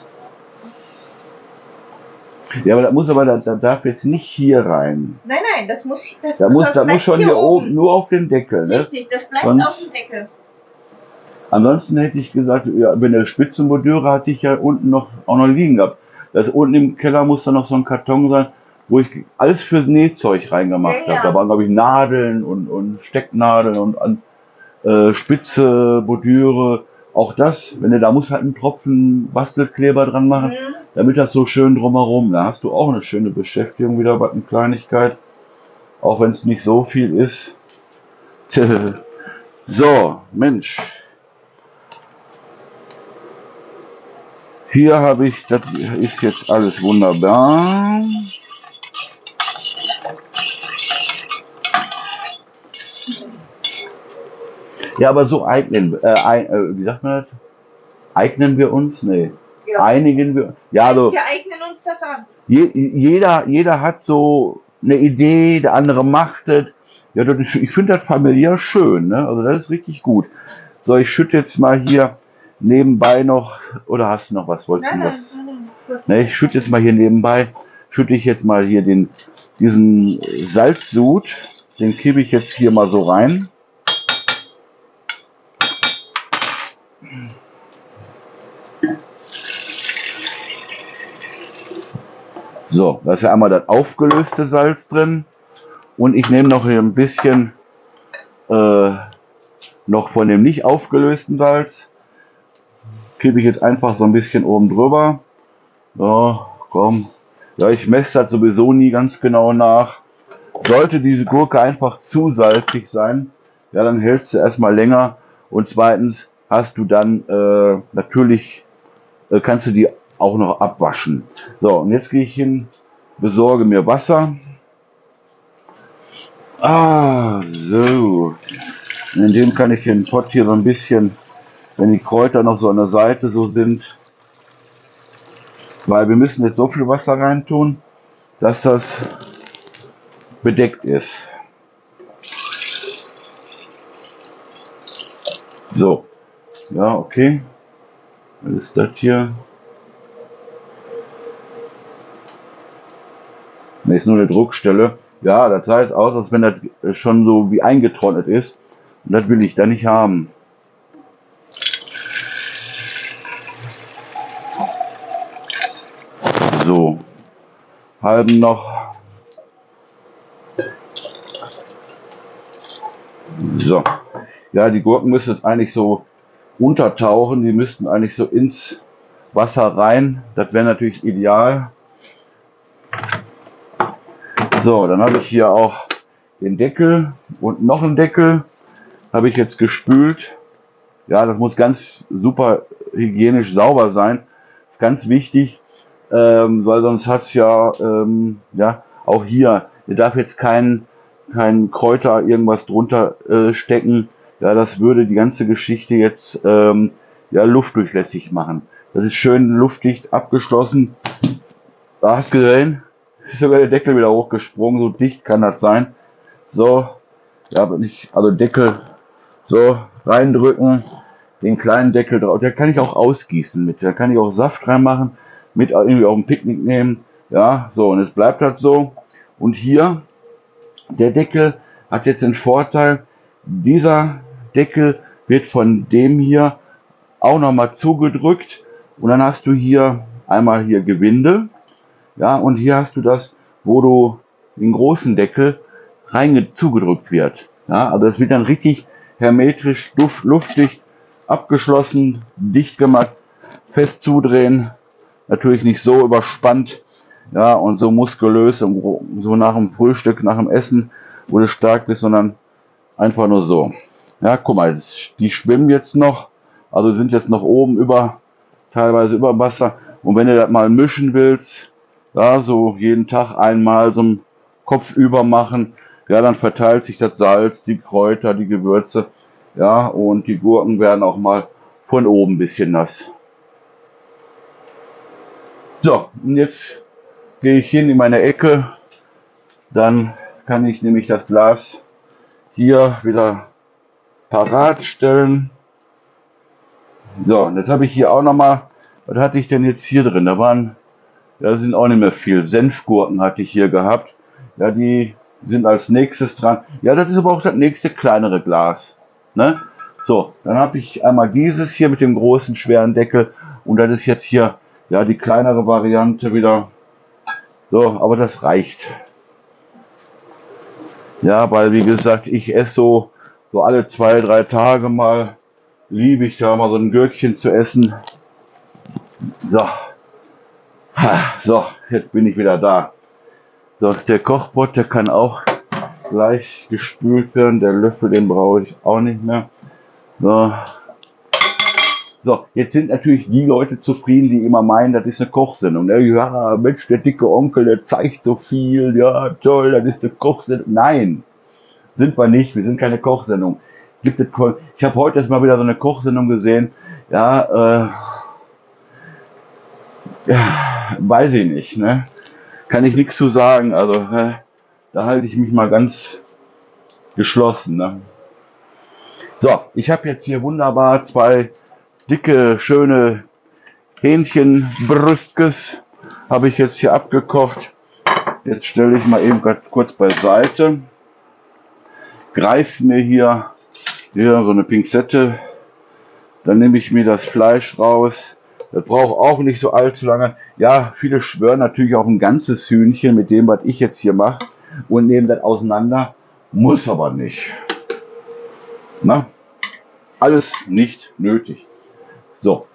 Ja, aber das darf jetzt nicht hier rein. Nein, nein, das muss Da muss bleibt schon hier oben, nur auf den Deckel, ne? Richtig, das bleibt Sonst- auf dem Deckel. Ansonsten hätte ich gesagt, ja, bei der Spitzenbordüre hatte ich ja unten auch noch liegen gehabt. Das unten im Keller muss da noch so ein Karton sein, wo ich alles fürs Nähzeug reingemacht Ja, ja. habe. Da waren, glaube ich, Nadeln und Stecknadeln und Spitze, Bordüre. Auch das, da muss halt ein Tropfen Bastelkleber dran machen, damit das so schön drumherum. Da hast du auch eine schöne Beschäftigung wieder bei einer Kleinigkeit, auch wenn es nicht so viel ist. So, Mensch. Hier habe ich, das ist jetzt alles wunderbar. Ja, aber so wie sagt man das? Eignen wir uns? Nee. Ja. Einigen wir? Ja, so. Wir eignen uns das an. Jeder hat so eine Idee, der andere macht es. Ja, ich finde das familiär schön, ne? Also das ist richtig gut. So, ich schütte jetzt mal hier nebenbei noch, oder hast du noch was? Wolltest du was? Nein. Ne, ich schütte jetzt mal hier nebenbei, schütte ich jetzt mal hier diesen Salzsud, den kippe ich jetzt hier mal so rein. So, da ist ja einmal das aufgelöste Salz drin und ich nehme noch hier ein bisschen noch von dem nicht aufgelösten Salz. Kippe ich jetzt einfach so ein bisschen oben drüber. So, komm. Ja, ich messe das sowieso nie ganz genau nach. Sollte diese Gurke einfach zu salzig sein, ja, dann hält sie erstmal länger. Und zweitens hast du dann natürlich, kannst du die auch noch abwaschen. So, und jetzt gehe ich hin, besorge mir Wasser. So. In dem kann ich den Pott hier so ein bisschen, wenn die Kräuter noch so an der Seite so sind, weil wir müssen jetzt so viel Wasser reintun, dass das bedeckt ist. So, ja, okay. Was ist das hier? Ne, ist nur eine Druckstelle. Ja, das sah jetzt aus, als wenn das schon so wie eingetrocknet ist. Und das will ich da nicht haben. So, halben noch. So, ja, die Gurken müssen jetzt eigentlich so untertauchen. Die müssten eigentlich so ins Wasser rein. Das wäre natürlich ideal. So, dann habe ich hier auch den Deckel und noch einen Deckel. Habe ich jetzt gespült. Ja, das muss ganz super hygienisch sauber sein. Ist ganz wichtig, weil sonst hat es ja auch hier, ihr darf jetzt kein Kräuter irgendwas drunter stecken. Ja, das würde die ganze Geschichte jetzt luftdurchlässig machen. Das ist schön luftdicht abgeschlossen. Da hast du gesehen, ist sogar der Deckel wieder hochgesprungen. So dicht kann das sein. So, ja, aber nicht, also Deckel so reindrücken, den kleinen Deckel drauf. Der kann ich auch ausgießen mit. Da kann ich auch Saft reinmachen, mit irgendwie auf ein Picknick nehmen. Ja, so, und jetzt bleibt das so. Und hier, der Deckel hat jetzt den Vorteil, dieser Deckel wird von dem hier auch nochmal zugedrückt. Und dann hast du hier einmal hier Gewinde. Ja, und hier hast du das, wo du den großen Deckel zugedrückt wird. Ja, also es wird dann richtig hermetisch, luftdicht abgeschlossen, dicht gemacht, fest zudrehen, natürlich nicht so überspannt, ja, und so muskulös, so nach dem Frühstück, nach dem Essen, wo du stark bist, sondern einfach nur so. Ja, guck mal, die schwimmen jetzt noch, also sind jetzt noch oben teilweise über Wasser, und wenn du das mal mischen willst, ja, so jeden Tag einmal so einen Kopf über machen, ja, dann verteilt sich das Salz, die Kräuter, die Gewürze, ja, und die Gurken werden auch mal von oben ein bisschen nass. So, und jetzt gehe ich hin in meine Ecke, dann kann ich nämlich das Glas hier wieder parat stellen. So, und jetzt habe ich hier auch nochmal, was hatte ich denn jetzt hier drin? Da sind auch nicht mehr viel. Senfgurken hatte ich hier gehabt. Ja, die sind als nächstes dran. Ja, das ist aber auch das nächste kleinere Glas. Ne? So, dann habe ich einmal dieses hier mit dem großen, schweren Deckel. Und das ist jetzt hier, ja, die kleinere Variante wieder. So, aber das reicht. Ja, weil, wie gesagt, ich esse so alle 2, 3 Tage mal, liebe ich da mal so ein Gürkchen zu essen. So. So, jetzt bin ich wieder da. So, der Kochpott, der kann auch gleich gespült werden. Der Löffel, den brauche ich auch nicht mehr. So. So, jetzt sind natürlich die Leute zufrieden, die immer meinen, das ist eine Kochsendung. Ja, Mensch, der dicke Onkel, der zeigt so viel. Ja, toll, das ist eine Kochsendung. Nein, sind wir nicht. Wir sind keine Kochsendung. Ich habe heute erst mal wieder so eine Kochsendung gesehen. Ja, ja, weiß ich nicht, ne? Kann ich nichts zu sagen. Also, da halte ich mich mal ganz geschlossen, ne? So, ich habe jetzt hier wunderbar 2 dicke, schöne Hähnchenbrüstkes. Habe ich jetzt hier abgekocht. Jetzt stelle ich mal eben kurz beiseite. Greife mir hier so eine Pinzette. Dann nehme ich mir das Fleisch raus. Das braucht auch nicht so allzu lange. Ja, viele schwören natürlich auf ein ganzes Hühnchen mit dem, was ich jetzt hier mache und nehmen das auseinander. Muss aber nicht. Na? Alles nicht nötig. So.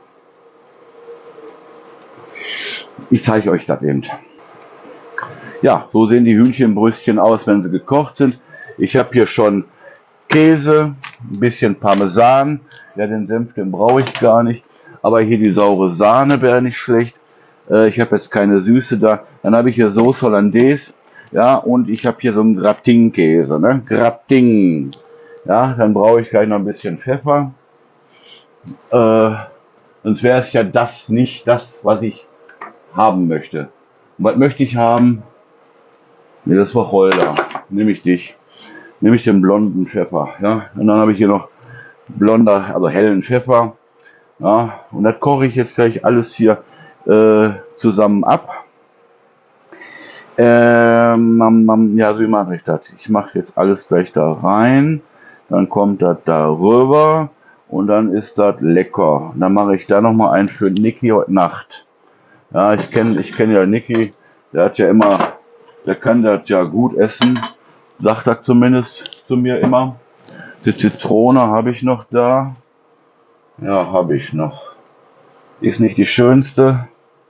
Ich zeige euch das eben. Ja, so sehen die Hühnchenbrüstchen aus, wenn sie gekocht sind. Ich habe hier schon Käse, ein bisschen Parmesan. Ja, den Senf, den brauche ich gar nicht. Aber hier die saure Sahne wäre nicht schlecht. Ich habe jetzt keine Süße da. Dann habe ich hier Sauce Hollandaise. Ja, und ich habe hier so einen Gratin-Käse. Ne? Gratin. Ja, dann brauche ich gleich noch ein bisschen Pfeffer. Sonst wäre es ja nicht das, was ich haben möchte. Und was möchte ich haben? Ne, das war Wacholder. Nehme ich dich. Nehme ich den blonden Pfeffer. Ja? Und dann habe ich hier noch also hellen Pfeffer. Ja? Und das koche ich jetzt gleich alles hier zusammen ab. Ja, so wie mache ich das? Ich mache jetzt alles gleich da rein. Dann kommt das darüber. Und dann ist das lecker. Dann mache ich da nochmal einen für Niki heute Nacht. Ja, ich kenn ja Niki. Der hat ja immer, der kann das ja gut essen. Sagt er zumindest zu mir immer. Die Zitrone habe ich noch da. Ja, habe ich noch. Ist nicht die schönste.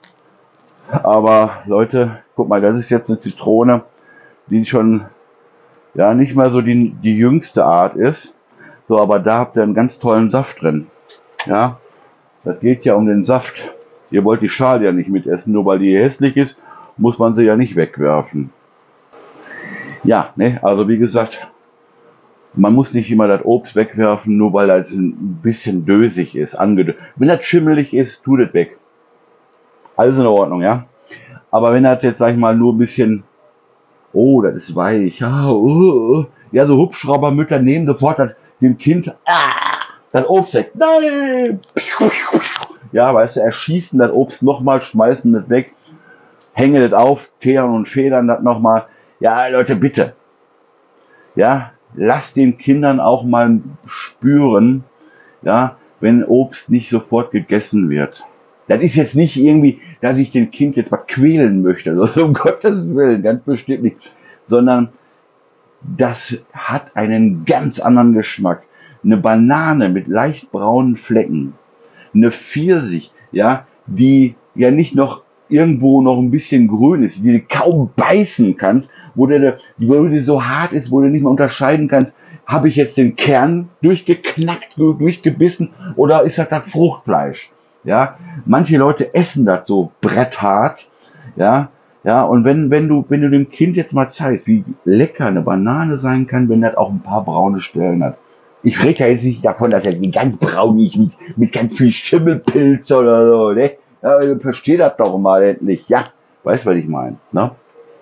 Aber Leute, guck mal, das ist jetzt eine Zitrone, die schon ja nicht mal so die jüngste Art ist. So, aber da habt ihr einen ganz tollen Saft drin. Ja, das geht ja um den Saft. Ihr wollt die Schale ja nicht mitessen, nur weil die hässlich ist, muss man sie ja nicht wegwerfen. Ja, ne, also wie gesagt, man muss nicht immer das Obst wegwerfen, nur weil das ein bisschen dösig ist. Wenn das schimmelig ist, tut es weg. Alles in Ordnung, ja. Aber wenn das jetzt, sag ich mal, nur ein bisschen, oh, das ist weich, ja, ja, so Hubschraubermütter nehmen sofort dem Kind das Obst weg. Nein! Ja, weißt du, erschießen das Obst nochmal, schmeißen das weg, hängen das auf, teeren und federn das nochmal. Ja, Leute, bitte. Ja, lasst den Kindern auch mal spüren, ja, wenn Obst nicht sofort gegessen wird. Das ist jetzt nicht irgendwie, dass ich den Kind jetzt mal quälen möchte, also um Gottes Willen, ganz bestimmt nicht, sondern das hat einen ganz anderen Geschmack. Eine Banane mit leicht braunen Flecken, eine Pfirsich, ja, die ja nicht noch irgendwo noch ein bisschen grün ist, die du kaum beißen kannst, wo die so hart ist, wo du nicht mehr unterscheiden kannst, habe ich jetzt den Kern durchgeknackt, durchgebissen oder ist das Fruchtfleisch? Ja, manche Leute essen das so bretthart, ja, und wenn du dem Kind jetzt mal zeigst, wie lecker eine Banane sein kann, wenn das auch ein paar braune Stellen hat. Ich rede ja jetzt nicht davon, dass er ganz braun ist, mit ganz viel Schimmelpilz oder so, ne? Ja, versteh das doch mal endlich, ja, weißt was ich meine, ne?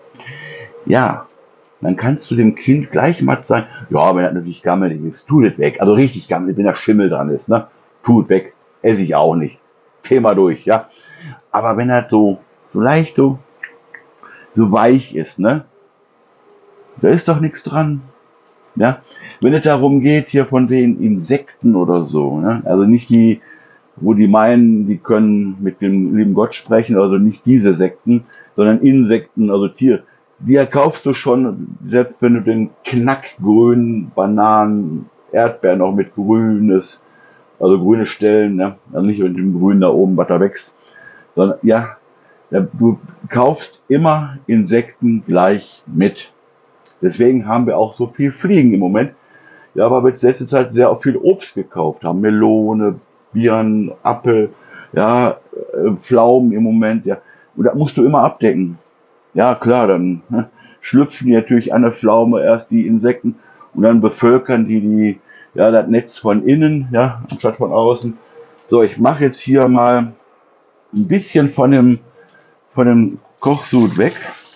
Ja, dann kannst du dem Kind gleich mal sagen, ja, wenn das natürlich gammelig ist, tu das weg, also richtig gammelig, wenn da Schimmel dran ist, ne? Tu es weg, esse ich auch nicht. Thema durch, ja. Aber wenn er so leicht so weich ist, ne, da ist doch nichts dran. Ja, wenn es darum geht, hier von den Insekten oder so, ne, also nicht die, wo die meinen, die können mit dem lieben Gott sprechen, also nicht diese Sekten, sondern Insekten, also Tier, die erkaufst du schon, selbst wenn du den knackgrünen Bananen, Erdbeeren auch mit grünes, also grüne Stellen, ne, also nicht mit dem Grün da oben, was da wächst, sondern ja, du kaufst immer Insekten gleich mit. Deswegen haben wir auch so viel Fliegen im Moment. Ja, weil wir jetzt letzte Zeit sehr viel Obst gekauft haben. Melone, Birnen, Apfel, ja, Pflaumen im Moment, ja. Und das musst du immer abdecken. Ja, klar, dann schlüpfen die natürlich an der Pflaume erst die Insekten und dann bevölkern ja, das Netz von innen, ja, anstatt von außen. So, ich mache jetzt hier mal ein bisschen von dem Kochsud weg.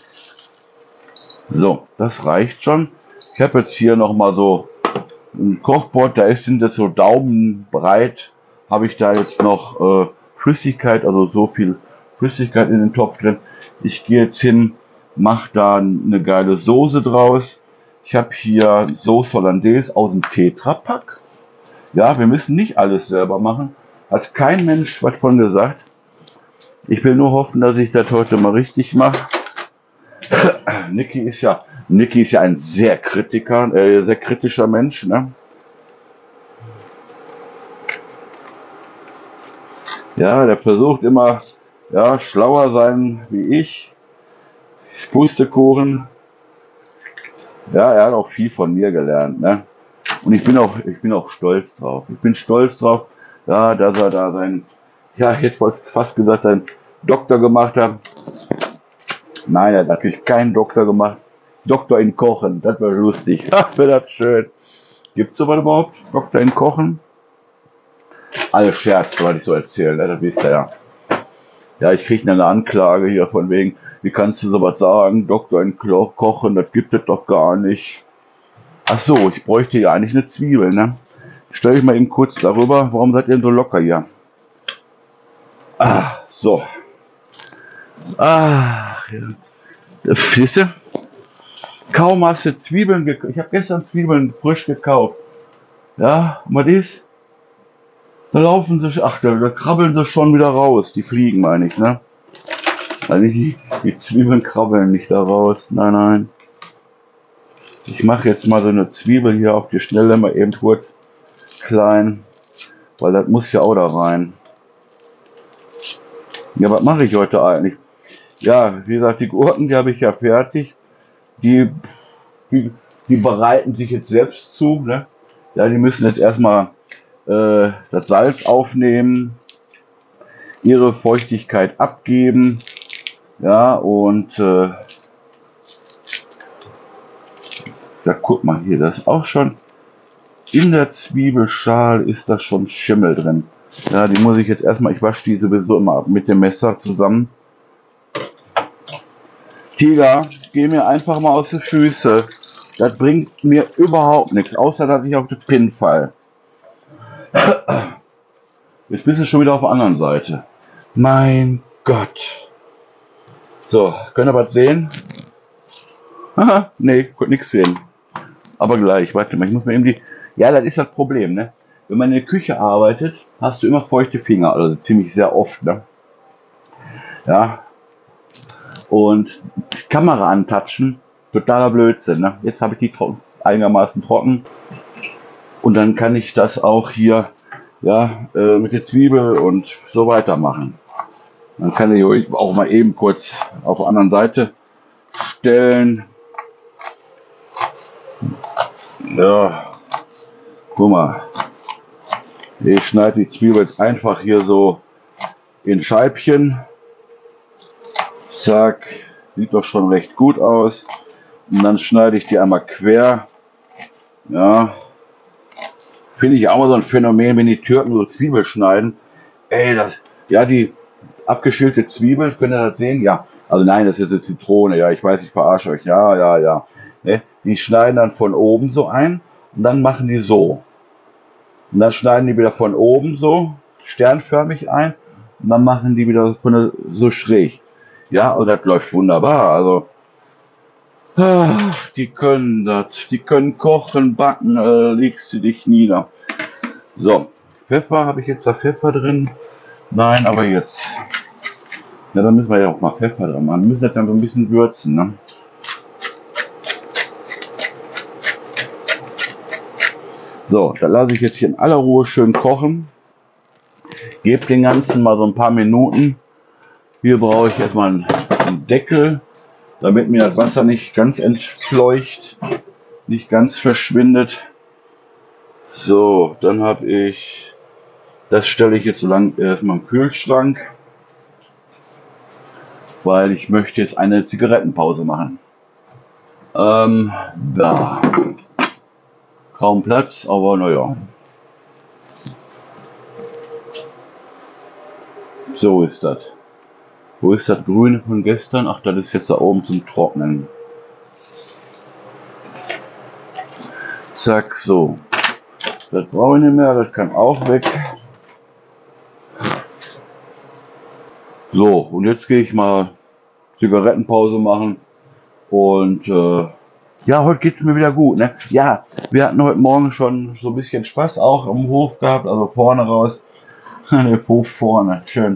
So, das reicht schon. Ich habe jetzt hier nochmal so ein Kochbord, sind jetzt so daumenbreit, habe ich da jetzt noch Flüssigkeit, also so viel Flüssigkeit in den Topf drin. Ich gehe jetzt hin, mache da eine geile Soße draus. Ich habe hier Sauce Hollandaise aus dem Tetrapack. Ja, wir müssen nicht alles selber machen. Hat kein Mensch was von gesagt. Ich will nur hoffen, dass ich das heute mal richtig mache. Niki ist ja ein sehr kritischer Mensch, ne? Ja, der versucht immer, ja, schlauer sein wie ich. Pustekuchen. Ja, er hat auch viel von mir gelernt, ne? Und ich bin auch stolz drauf. Ich bin stolz drauf, ja, dass er da ja, ich hätte fast gesagt, seinen Doktor gemacht hat. Nein, er hat natürlich keinen Doktor gemacht. Doktor in Kochen, das wäre lustig. Ach, wäre das schön. Gibt es sowas überhaupt? Doktor in Kochen? Alles Scherz, was ich so erzählen, ne? Das wisst ihr ja. Ja, ich kriege eine Anklage hier von wegen, wie kannst du sowas sagen? Doktor in Kochen, das gibt es doch gar nicht. Ach so, ich bräuchte ja eigentlich eine Zwiebel, ne? Stell ich mal eben kurz darüber, warum seid ihr denn so locker hier? Ah, so. Ach, ja. Siehst du? Kaum hast du Zwiebeln gekauft. Ich habe gestern Zwiebeln frisch gekauft. Ja, und was ist? Da laufen sie, da krabbeln sie schon wieder raus. Die fliegen, meine ich, ne? Also die Zwiebeln krabbeln nicht da raus. Nein, nein. Ich mache jetzt mal so eine Zwiebel hier auf die Schnelle, mal eben kurz klein. Weil das muss ja auch da rein. Ja, was mache ich heute eigentlich? Ja, wie gesagt, die Gurken, die habe ich ja fertig. Die bereiten sich jetzt selbst zu. Ne? Ja, die müssen jetzt erstmal das Salz aufnehmen, ihre Feuchtigkeit abgeben. Ja, und da guck mal hier, das ist auch schon in der Zwiebelschale ist da schon Schimmel drin. Ja, die muss ich jetzt erstmal, ich wasche die sowieso immer mit dem Messer zusammen. Tiger, geh mir einfach mal aus den Füßen. Das bringt mir überhaupt nichts, außer dass ich auf den Pin falle. Jetzt bist du schon wieder auf der anderen Seite. Mein Gott. So, könnt ihr was sehen? Haha, nee, könnt nichts sehen. Aber gleich, warte mal, ich muss mir eben ja, das ist das Problem, ne? Wenn man in der Küche arbeitet, hast du immer feuchte Finger, also ziemlich sehr oft, ne? Ja. Und die Kamera antatschen, totaler Blödsinn, ne? Jetzt habe ich die einigermaßen trocken. Und dann kann ich das auch hier, ja, mit der Zwiebel und so weiter machen. Dann kann ich euch auch mal eben kurz auf der anderen Seite stellen. Ja, guck mal. Ich schneide die Zwiebel jetzt einfach hier so in Scheibchen. Zack, sieht doch schon recht gut aus. Und dann schneide ich die einmal quer. Ja, finde ich auch mal so ein Phänomen, wenn die Türken so Zwiebel schneiden. Ey, ja, die abgeschälte Zwiebel, könnt ihr das sehen? Ja, also nein, das ist eine Zitrone. Ja, ich weiß, ich verarsche euch. Ja, ja, ja. Ne? Die schneiden dann von oben so ein und dann machen die so. Und dann schneiden die wieder von oben so sternförmig ein und dann machen die wieder so schräg. Ja, und das läuft wunderbar. Also, die können das. Die können kochen, backen, legst du dich nieder. So, Pfeffer, habe ich jetzt da Pfeffer drin? Nein, aber jetzt. Ja, dann müssen wir ja auch mal Pfeffer drin machen. Wir müssen das dann so ein bisschen würzen, ne? So, da lasse ich jetzt hier in aller Ruhe schön kochen. Gebe den ganzen mal so ein paar Minuten. Hier brauche ich erstmal einen Deckel, damit mir das Wasser nicht ganz entfleucht, nicht ganz verschwindet. So, dann habe ich, das stelle ich jetzt so lang erstmal im Kühlschrank, weil ich möchte jetzt eine Zigarettenpause machen. Da. Kaum Platz, aber naja. So ist das. Wo ist das Grüne von gestern? Ach, das ist jetzt da oben zum Trocknen. Zack, so. Das brauche ich nicht mehr, das kann auch weg. So, und jetzt gehe ich mal Zigarettenpause machen. Und ja, heute geht es mir wieder gut. Ne? Ja, wir hatten heute Morgen schon so ein bisschen Spaß auch am Hof gehabt, also vorne raus. Der Hof vorne, schön.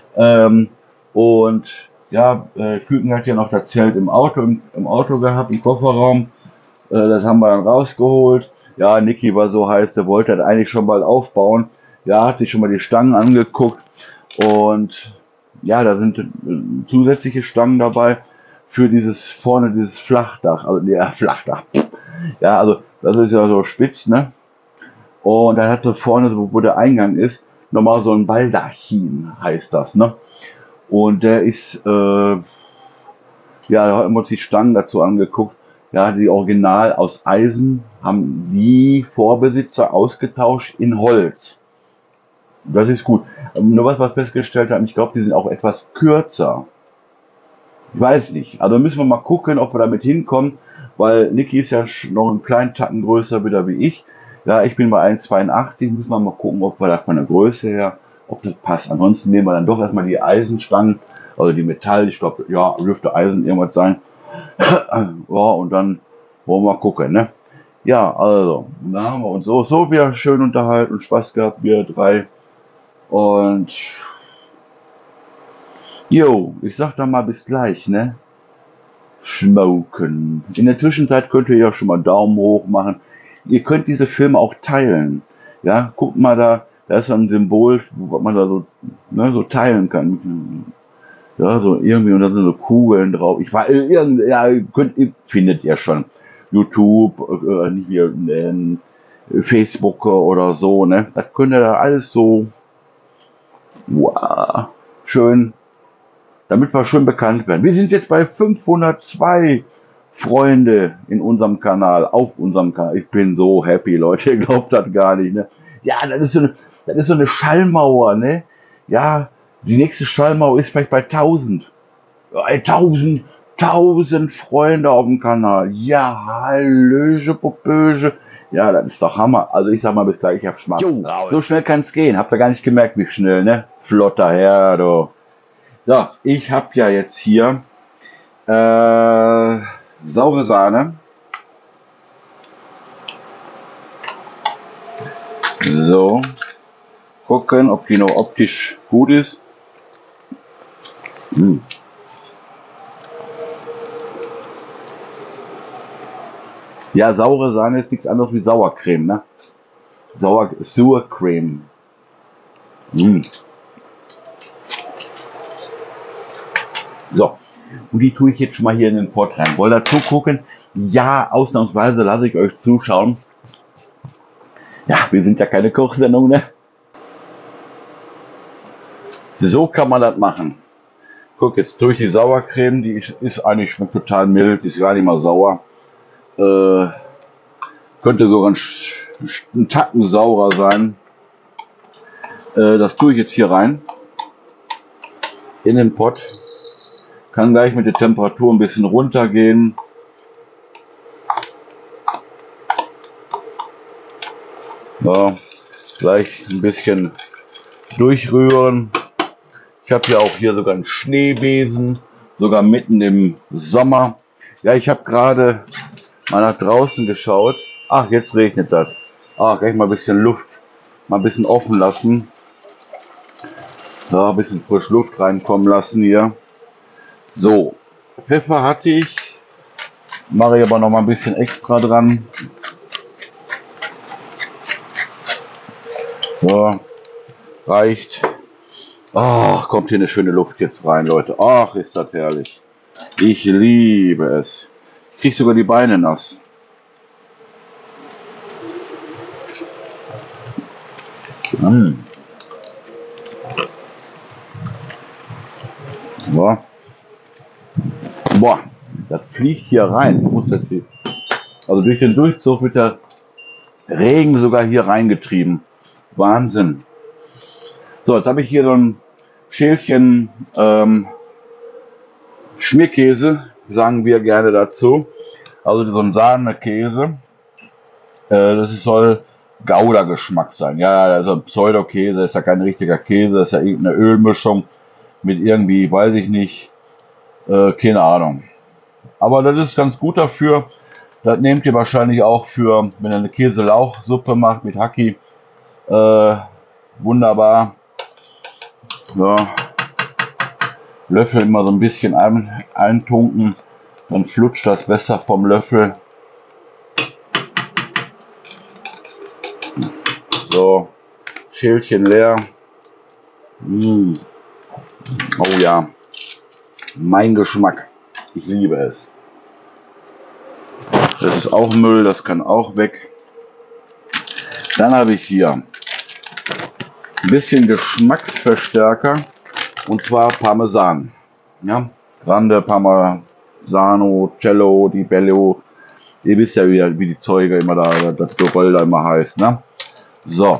Und ja, Küken hat ja noch das Zelt im Auto gehabt, im Kofferraum. Das haben wir dann rausgeholt. Ja, Niki war so heiß, der wollte das eigentlich schon bald aufbauen. Ja, hat sich schon mal die Stangen angeguckt. Und ja, da sind zusätzliche Stangen dabei für dieses Flachdach. Also, ja, Flachdach. Ja, also, das ist ja so spitz, ne? Und dann hat so vorne, wo der Eingang ist, nochmal so ein Baldachin, heißt das, ne? Und der ist, ja, da haben wir uns die Stangen dazu angeguckt. Ja, die Original aus Eisen haben die Vorbesitzer ausgetauscht in Holz. Das ist gut. Nur was wir festgestellt haben, ich glaube, die sind auch etwas kürzer. Ich weiß nicht. Also müssen wir mal gucken, ob wir damit hinkommen, weil Niki ist ja noch einen kleinen Tacken größer wieder wie ich. Ja, ich bin bei 1,82, müssen wir mal gucken, ob wir da von der Größe her, ob das passt. Ansonsten nehmen wir dann doch erstmal die Eisenstangen, also die Metall, ich glaube, ja, dürfte Eisen irgendwas sein. Ja, und dann wollen wir mal gucken, ne? Ja, also, da haben wir uns so wieder schön unterhalten und Spaß gehabt, wir drei. Und, jo, ich sag dann mal bis gleich, ne? Schmoken. In der Zwischenzeit könnt ihr ja schon mal Daumen hoch machen. Ihr könnt diese Filme auch teilen. Ja, guckt mal da ist so ein Symbol, was man da so, ne, so teilen kann. Ja, so irgendwie, und da sind so Kugeln drauf. Ich war, ja, findet ihr schon. YouTube, nicht hier, Facebook oder so, ne? Das könnt ihr da alles so, wow, schön, damit wir schön bekannt werden. Wir sind jetzt bei 502 Freunde in unserem Kanal, auf unserem Kanal. Ich bin so happy, Leute, ihr glaubt das gar nicht, ne? Ja, das ist so eine Schallmauer, ne? Ja, die nächste Schallmauer ist vielleicht bei 1000. Ja, 1000 Freunde auf dem Kanal. Ja, hallöche, Popöche. Ja, das ist doch Hammer. Also ich sag mal bis gleich, ich hab Schmack. Jo, so schnell kann's gehen. Habt ihr gar nicht gemerkt, wie schnell, ne? Flotter Herr, du. So, ich hab ja jetzt hier saure Sahne. So, gucken, ob die noch optisch gut ist. Ja, saure Sahne ist nichts anderes wie Sauercreme, ne? Sauercreme. So, und die tue ich jetzt schon mal hier in den Pot rein. Wollt ihr zugucken? Ja, ausnahmsweise lasse ich euch zuschauen. Ja, wir sind ja keine Kochsendung, ne? So kann man das machen. Guck, jetzt durch die Sauercreme, die ist eigentlich, schmeckt total mild, die ist gar nicht mal sauer. Könnte sogar ein Tacken saurer sein. Das tue ich jetzt hier rein. In den Pot. Kann gleich mit der Temperatur ein bisschen runtergehen. Ja, gleich ein bisschen durchrühren. Ich habe ja auch hier sogar einen Schneebesen, sogar mitten im Sommer. Ja, ich habe gerade mal nach draußen geschaut. Ach, jetzt regnet das. Ach, gleich mal ein bisschen Luft, mal ein bisschen offen lassen. Ja, ein bisschen frische Luft reinkommen lassen hier. So, Pfeffer hatte ich. Mache ich aber noch mal ein bisschen extra dran. So, reicht. Ach, kommt hier eine schöne Luft jetzt rein, Leute. Ach, ist das herrlich. Ich liebe es. Ich kriege sogar die Beine nass. So. Boah, das fliegt hier rein. Ich muss das hier. Also durch den Durchzug wird der Regen sogar hier reingetrieben. Wahnsinn. So, jetzt habe ich hier so ein Schälchen Schmierkäse, sagen wir gerne dazu. Also so ein Sahnekäse. Das soll Gouda-Geschmack sein. Ja, also Pseudo-Käse ist ja kein richtiger Käse, das ist ja irgendeine Ölmischung mit irgendwie, weiß ich nicht, keine Ahnung. Aber das ist ganz gut dafür. Das nehmt ihr wahrscheinlich auch für, wenn ihr eine Käselauchsuppe macht mit Hacki. Wunderbar. So. Löffel immer so ein bisschen eintunken, dann flutscht das besser vom Löffel. So, Schälchen leer. Oh ja, mein Geschmack. Ich liebe es. Das ist auch Müll, das kann auch weg. Dann habe ich hier ein bisschen Geschmacksverstärker, und zwar Parmesan. Ja, Grande Parmesano, Cello, Di Bello. Ihr wisst ja, wie die Zeuge immer da, das Geröll da immer heißt. Ne? So,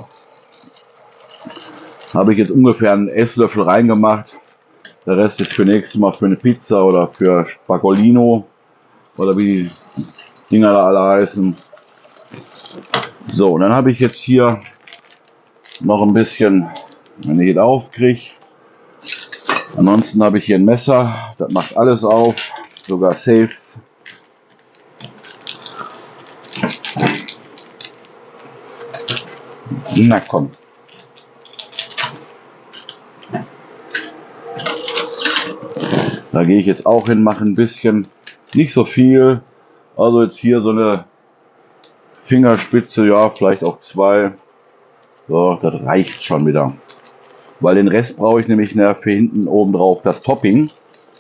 habe ich jetzt ungefähr einen Esslöffel reingemacht. Der Rest ist für nächstes Mal für eine Pizza oder für Spagolino oder wie die Dinger da alle heißen. So, und dann habe ich jetzt hier noch ein bisschen, wenn ich es aufkriege. Ansonsten habe ich hier ein Messer, das macht alles auf, sogar Safes. Na komm. Da gehe ich jetzt auch hin, mache ein bisschen, nicht so viel. Also jetzt hier so eine Fingerspitze, ja, vielleicht auch 2. So, das reicht schon wieder. Weil den Rest brauche ich nämlich für hinten oben drauf das Topping.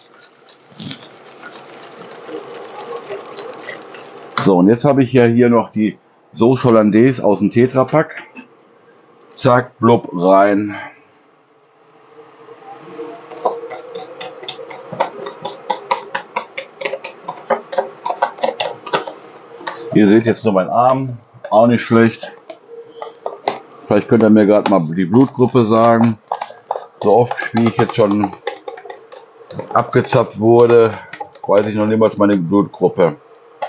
So, und jetzt habe ich ja hier noch die Sauce Hollandaise aus dem Tetrapack. Zack, blub, rein. Ihr seht jetzt nur meinen Arm, auch nicht schlecht. Vielleicht könnt ihr mir gerade mal die Blutgruppe sagen. So oft wie ich jetzt schon abgezapft wurde, weiß ich noch niemals meine Blutgruppe.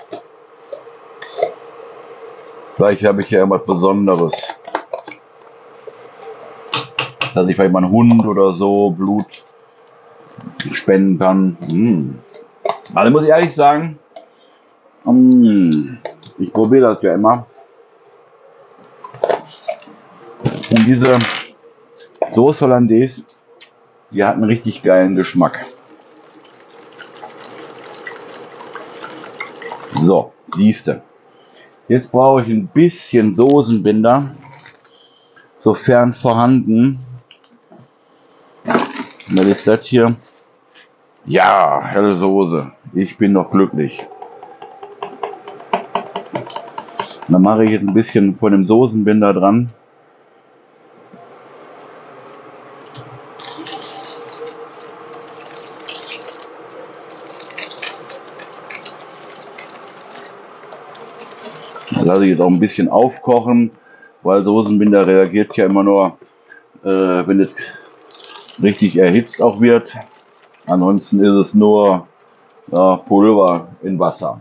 Vielleicht habe ich ja irgendwas Besonderes. Dass ich vielleicht mal einen Hund oder so Blut spenden kann. Also muss ich ehrlich sagen, ich probiere das ja immer. Und diese Sauce Hollandaise, die hat einen richtig geilen Geschmack. So, siehste. Jetzt brauche ich ein bisschen Soßenbinder, sofern vorhanden. Was ist das hier? Ja, helle Soße. Ich bin doch glücklich. Dann mache ich jetzt ein bisschen von dem Soßenbinder dran. Das lasse ich jetzt auch ein bisschen aufkochen, weil Soßenbinder reagiert ja immer nur, wenn es richtig erhitzt auch wird. Ansonsten ist es nur Pulver in Wasser.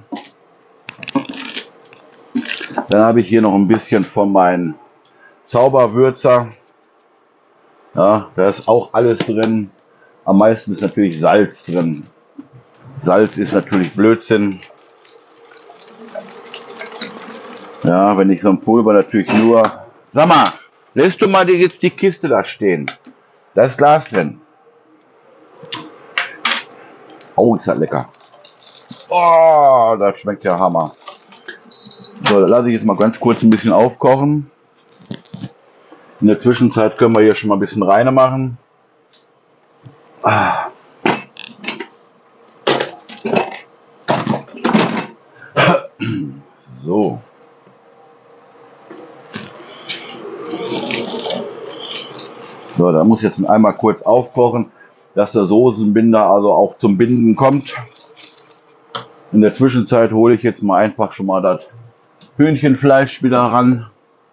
Dann habe ich hier noch ein bisschen von meinem Zauberwürzer. Ja, da ist auch alles drin. Am meisten ist natürlich Salz drin. Salz ist natürlich Blödsinn. Ja, wenn ich so ein Pulver natürlich nur... Sag mal, lässt du mal die Kiste da stehen? Da ist Glas drin. Oh, ist das lecker. Oh, das schmeckt ja Hammer. So, da lasse ich jetzt mal ganz kurz ein bisschen aufkochen. In der Zwischenzeit können wir hier schon mal ein bisschen reine machen. Ah. So. So, da muss jetzt einmal kurz aufkochen, dass der Soßenbinder also auch zum Binden kommt. In der Zwischenzeit hole ich jetzt mal einfach schon mal das Hühnchenfleisch wieder ran.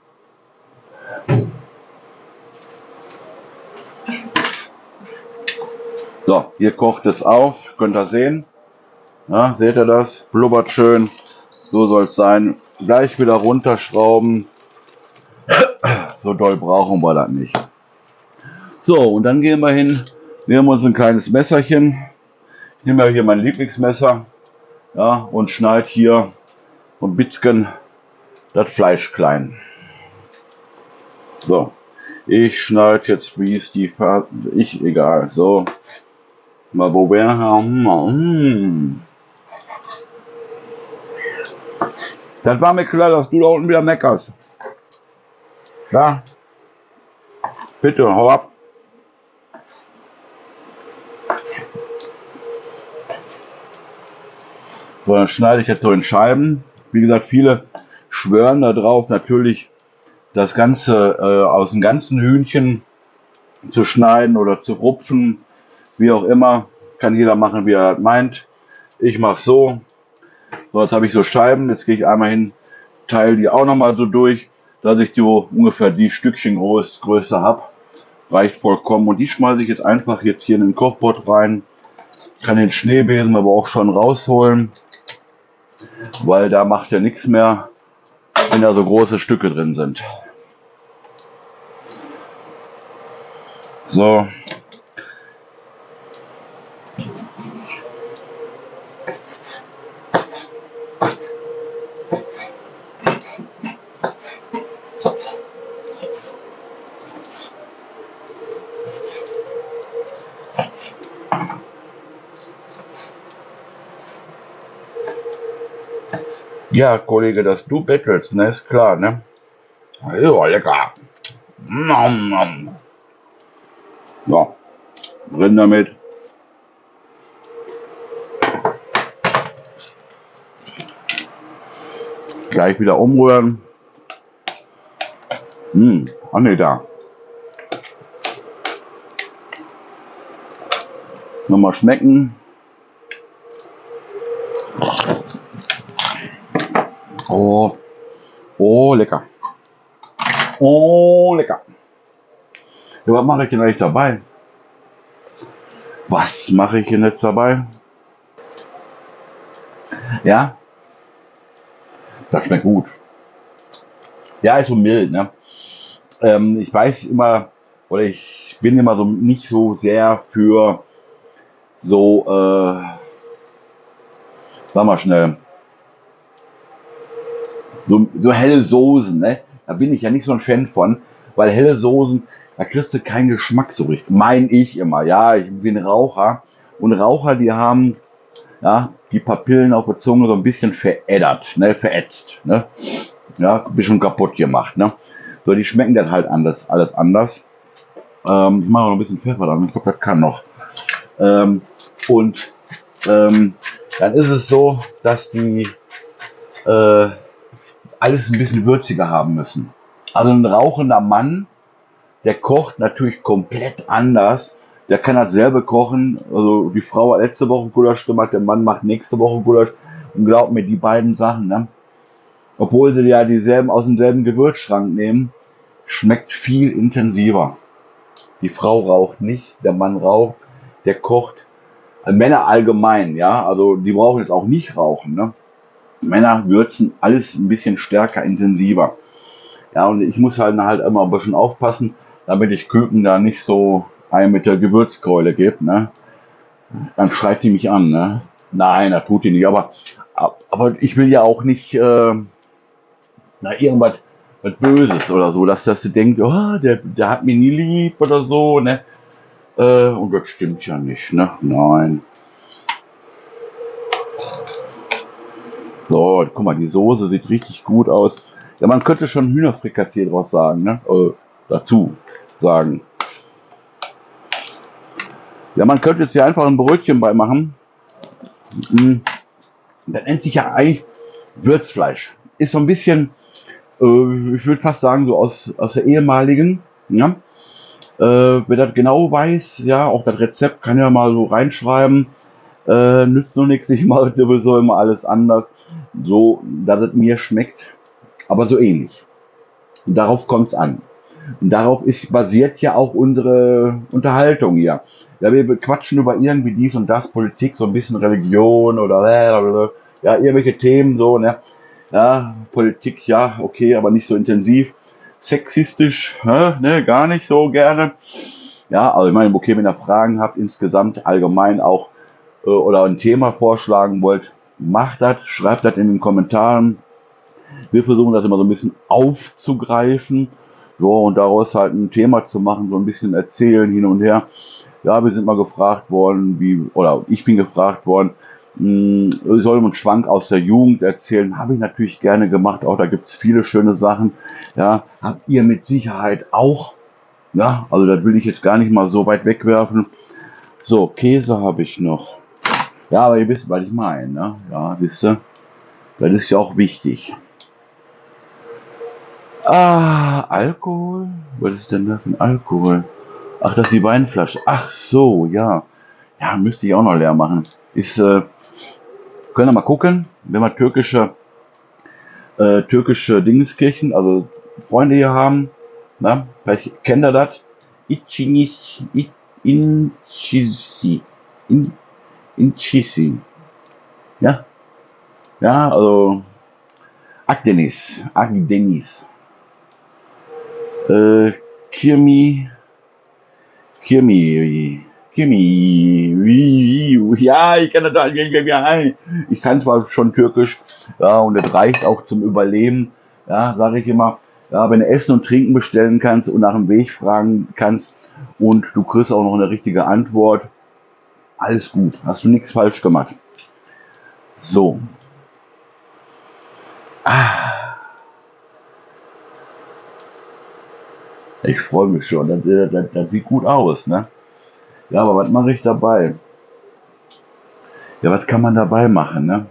So, hier kocht es auf, könnt ihr sehen. Ja, seht ihr das? Blubbert schön. So soll es sein. Gleich wieder runterschrauben. So doll brauchen wir das nicht. So, und dann gehen wir hin, nehmen uns ein kleines Messerchen. Ich nehme ja hier mein Lieblingsmesser, ja, und schneide hier ein bisschen das Fleisch klein. So, ich schneide jetzt, wie es die egal, so, mal wo wir haben. Das war mir klar, dass du da unten wieder meckerst. Ja, bitte, hau ab. So, dann schneide ich jetzt so in Scheiben. Wie gesagt, viele schwören darauf, natürlich das Ganze aus dem ganzen Hühnchen zu schneiden oder zu rupfen, wie auch immer. Kann jeder machen, wie er das meint. Ich mache so. So, jetzt habe ich so Scheiben. Jetzt gehe ich einmal hin, teile die auch nochmal so durch, dass ich so ungefähr die Stückchen Größe habe. Reicht vollkommen. Und die schmeiße ich jetzt einfach jetzt hier in den Kochpot rein. Kann den Schneebesen aber auch schon rausholen, weil da macht er nichts mehr, wenn da so große Stücke drin sind. So. Ja, Kollege, dass du bettelst, ne, ist klar, ne? Ja, lecker. Nom, nom. So, drin damit. Gleich wieder umrühren. Ach ne, da. Nochmal schmecken. Oh, oh, lecker. Oh, lecker. Ja, was mache ich denn eigentlich dabei? Was mache ich denn jetzt dabei? Ja, das schmeckt gut. Ja, ist so mild, ne? Ich weiß immer, oder ich bin immer so nicht so sehr für so, sag mal schnell, so helle Soßen, ne? Da bin ich ja nicht so ein Fan von, weil helle Soßen, da kriegst du keinen Geschmack so richtig. Mein ich immer, ja, ich bin Raucher. Und Raucher, die haben, ja, die Papillen auf der Zunge so ein bisschen verändert, ne, verätzt, ne? Ja, ein bisschen kaputt gemacht, ne? So, die schmecken dann halt anders, alles anders. Ich mache noch ein bisschen Pfeffer dran, ich glaube, das kann noch. Dann ist es so, dass die alles ein bisschen würziger haben müssen. Also ein rauchender Mann, der kocht natürlich komplett anders. Der kann halt selber kochen. Also die Frau hat letzte Woche Gulasch gemacht, der Mann macht nächste Woche Gulasch. Und glaubt mir, die beiden Sachen, ne? Obwohl sie ja dieselben aus demselben Gewürzschrank nehmen, schmeckt viel intensiver. Die Frau raucht nicht, der Mann raucht, der kocht. Also Männer allgemein, ja, also die brauchen jetzt auch nicht rauchen, ne? Männer würzen alles ein bisschen stärker, intensiver. Ja, und ich muss halt immer ein bisschen aufpassen, damit ich Küken da nicht so ein mit der Gewürzkeule gebe, ne? Dann schreit die mich an, ne? Nein, das tut die nicht, aber ich will ja auch nicht, irgendwas was Böses oder so, dass sie denkt, oh, der hat mich nie lieb oder so, ne? Und das stimmt ja nicht, ne? Nein. So, guck mal, die Soße sieht richtig gut aus. Ja, man könnte schon Hühnerfrikassee draus sagen, ne? Dazu sagen. Ja, man könnte jetzt hier einfach ein Brötchen beimachen. Das nennt sich ja eigentlich Würzfleisch. Ist so ein bisschen, ich würde fast sagen, so aus der ehemaligen, ja. Wer das genau weiß, ja, auch das Rezept kann ja mal so reinschreiben. Nützt nur nichts, ich mache sowieso immer alles anders. So, dass es mir schmeckt, aber so ähnlich. Und darauf kommt es an. Und darauf basiert ja auch unsere Unterhaltung hier. Ja, wir quatschen über irgendwie dies und das, Politik, so ein bisschen Religion oder ja, irgendwelche Themen, so, ne? Ja, Politik, ja, okay, aber nicht so intensiv. Sexistisch, ne, gar nicht so gerne. Ja, also ich meine, okay, wenn ihr Fragen habt, insgesamt allgemein auch, oder ein Thema vorschlagen wollt, macht das, schreibt das in den Kommentaren. Wir versuchen das immer so ein bisschen aufzugreifen, ja, und daraus halt ein Thema zu machen, so ein bisschen erzählen hin und her. Ja, wir sind mal gefragt worden, oder ich bin gefragt worden, ich soll einen Schwank aus der Jugend erzählen. Habe ich natürlich gerne gemacht, auch da gibt es viele schöne Sachen. Ja, habt ihr mit Sicherheit auch. Ja, also das will ich jetzt gar nicht mal so weit wegwerfen. So, Käse habe ich noch. Ja, aber ihr wisst, was ich meine, ne? Ja, wisst ihr, das ist ja auch wichtig. Alkohol? Was ist denn da für ein Alkohol? Ach, das ist die Weinflasche. Ach so, ja. Ja, müsste ich auch noch leer machen. Können wir mal gucken, wenn wir türkische Dingeskirchen, also Freunde hier haben, ne? Vielleicht kennt ihr das. Inchisi. Inchisi. Ja? Ja, also Akdenis. Kirmi, ja, ich kann das, ich kann zwar schon Türkisch, ja, und das reicht auch zum Überleben, ja, sage ich immer, ja, wenn du Essen und Trinken bestellen kannst und nach dem Weg fragen kannst und du kriegst auch noch eine richtige Antwort, alles gut, hast du nichts falsch gemacht. So. Ich freue mich schon, das sieht gut aus, ne? Ja, aber was mache ich dabei? Ja, was kann man dabei machen, ne?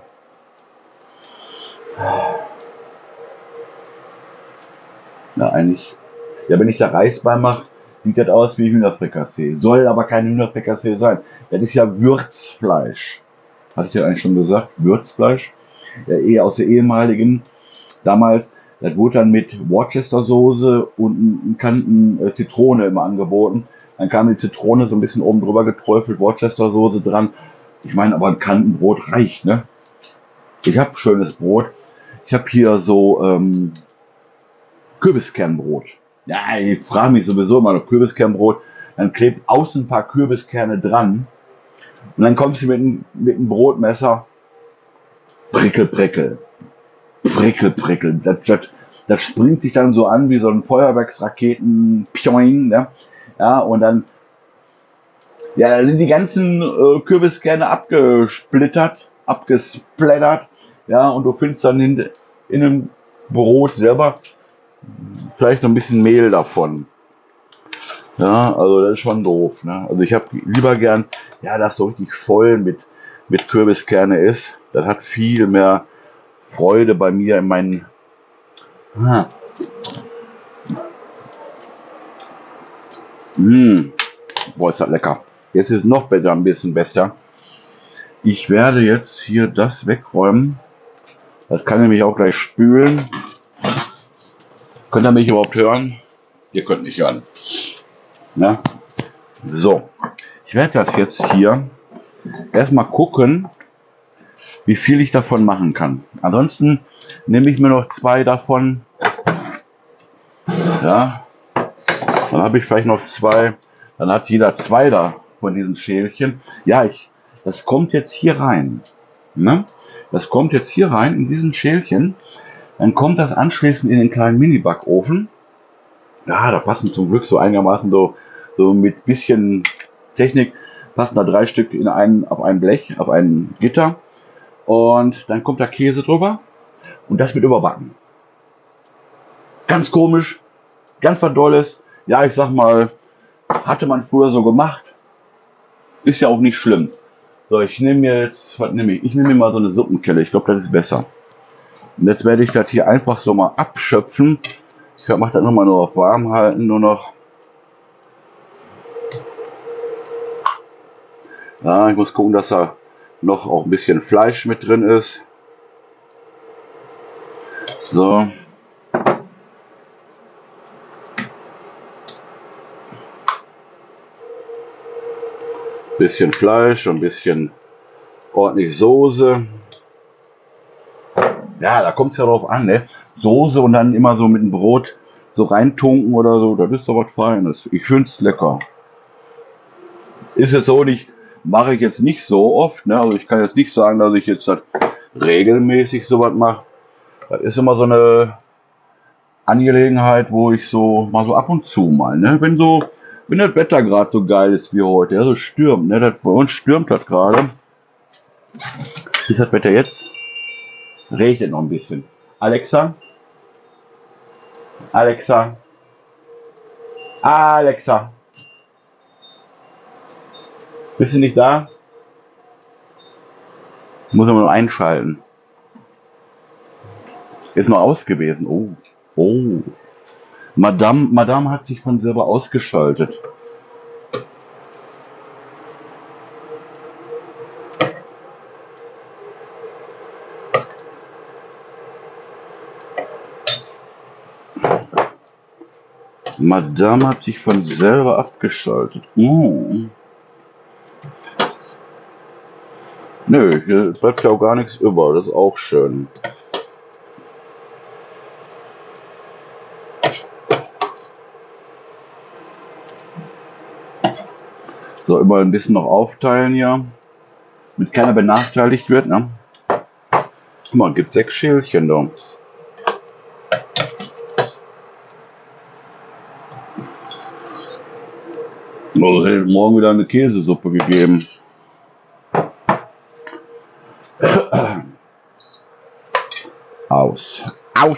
Ja, eigentlich. Ja, wenn ich da Reis bei mache, sieht das aus wie Hühnerfrikassee. Soll aber kein Hühnerfrikassee sein. Das ist ja Würzfleisch. Hatte ich ja eigentlich schon gesagt? Würzfleisch. Ja, eher aus der ehemaligen. Damals, das wurde dann mit Worcester-Soße und einem Kanten Zitrone immer angeboten. Dann kam die Zitrone so ein bisschen oben drüber geträufelt, Worcester-Soße dran. Ich meine, aber ein Kantenbrot reicht, ne? Ich habe schönes Brot. Ich habe hier so Kürbiskernbrot. Ja, ich frage mich sowieso immer noch Kürbiskernbrot. Dann klebt außen ein paar Kürbiskerne dran. Und dann kommst du mit einem Brotmesser. Prickel, prickel. Prickel, prickel. Das springt sich dann so an wie so ein Feuerwerksraketen. Pioing, ne? Ja, und dann, ja, da sind die ganzen Kürbiskerne abgesplittert, abgesplattert. Ja, und du findest dann in einem Brot selber vielleicht noch ein bisschen Mehl davon. Ja, also das ist schon doof, ne? Also ich habe lieber gern, ja, das so richtig voll mit Kürbiskerne ist. Das hat viel mehr Freude bei mir in meinen. Boah, ist das lecker. Jetzt ist es noch besser, ein bisschen besser. Ich werde jetzt hier das wegräumen. Das kann nämlich auch gleich spülen. Könnt ihr mich überhaupt hören? Ihr könnt mich hören. Na? So, ich werde das jetzt hier erstmal gucken, wie viel ich davon machen kann. Ansonsten nehme ich mir noch 2 davon. Ja. Dann habe ich vielleicht noch zwei, dann hat jeder zwei da von diesen Schälchen. Ja, das kommt jetzt hier rein. Ne? Das kommt jetzt hier rein in diesen Schälchen. Dann kommt das anschließend in den kleinen Mini-Backofen. Ja, da passen zum Glück so einigermaßen so mit bisschen Technik, passen da 3 Stück auf ein Blech, auf ein Gitter. Und dann kommt da Käse drüber und das wird überbacken. Ganz komisch, ganz was Dolles. Ja, ich sag mal, hatte man früher so gemacht. Ist ja auch nicht schlimm. So, ich nehme mir jetzt, was nehme ich? Ich nehme mir mal so eine Suppenkelle. Ich glaube, das ist besser. Und jetzt werde ich das hier einfach so mal abschöpfen. Ich mache das nochmal nur auf warm halten, nur noch. Ja, ich muss gucken, dass da noch auch ein bisschen Fleisch mit drin ist. So. Bisschen Fleisch und ein bisschen ordentlich Soße. Ja, da kommt es ja drauf an, ne? Soße und dann immer so mit dem Brot so reintunken oder so, das ist doch was Feines. Ich finde es lecker. Ist jetzt so nicht, mache ich jetzt nicht so oft, ne? Also ich kann jetzt nicht sagen, dass ich jetzt das regelmäßig sowas mache. Das ist immer so eine Angelegenheit, wo ich so mal so ab und zu mal, ne? Wenn das Wetter gerade so geil ist wie heute, ja, so stürmt, ne? Bei uns stürmt das gerade. Ist das Wetter jetzt? Regnet noch ein bisschen. Alexa? Alexa? Alexa? Bist du nicht da? Muss man nur einschalten. Ist noch aus gewesen. Oh. Oh. Madame hat sich von selber ausgeschaltet. Madame hat sich von selber abgeschaltet. Oh. Nö, hier bleibt ja auch gar nichts über. Das ist auch schön. So, immer ein bisschen noch aufteilen hier, damit keiner benachteiligt wird. Ne? Guck mal, gibt 6 Schälchen da. Also hätte morgen wieder eine Käsesuppe gegeben. Aus. Aus.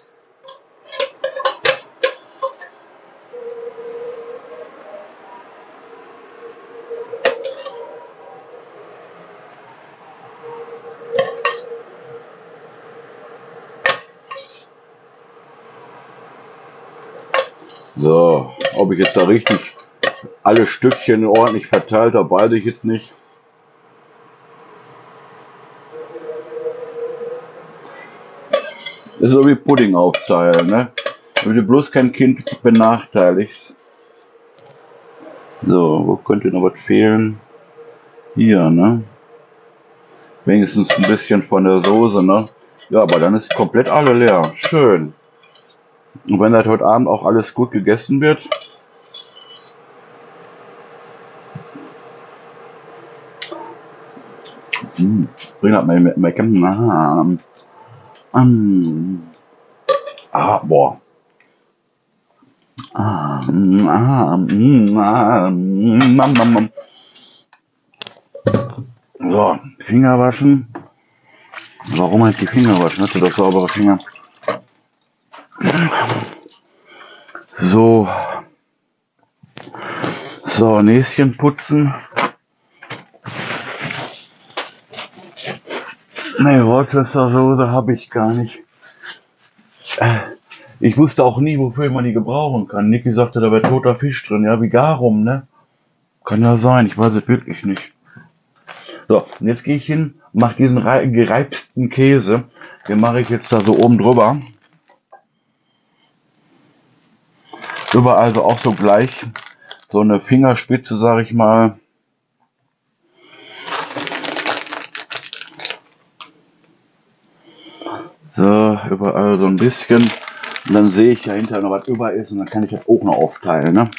So, ob ich jetzt da richtig alle Stückchen ordentlich verteilt habe, weiß ich jetzt nicht. Das ist so wie Pudding aufteilen, ne? Damit du bloß kein Kind benachteiligst. So, wo könnte noch was fehlen? Hier, ne? Wenigstens ein bisschen von der Soße, ne? Ja, aber dann ist komplett alle leer. Schön. Und wenn das heute Abend auch alles gut gegessen wird, bring das mal mit Mecken. Boah. So, Finger waschen. Warum halt die Finger waschen? Hast du doch saubere Finger? So. So, Näschen putzen. Ne, Worcester-Soße habe ich gar nicht. Ich wusste auch nie, wofür man die gebrauchen kann. Niki sagte, da wäre toter Fisch drin. Ja, wie Garum, ne? Kann ja sein, ich weiß es wirklich nicht. So, und jetzt gehe ich hin und mache diesen gereibsten Käse. Den mache ich jetzt da so oben drüber. Überall also auch so gleich. So eine Fingerspitze, sage ich mal. So, überall so ein bisschen. Und dann sehe ich ja hinterher noch was über ist und dann kann ich das auch noch aufteilen. Ne?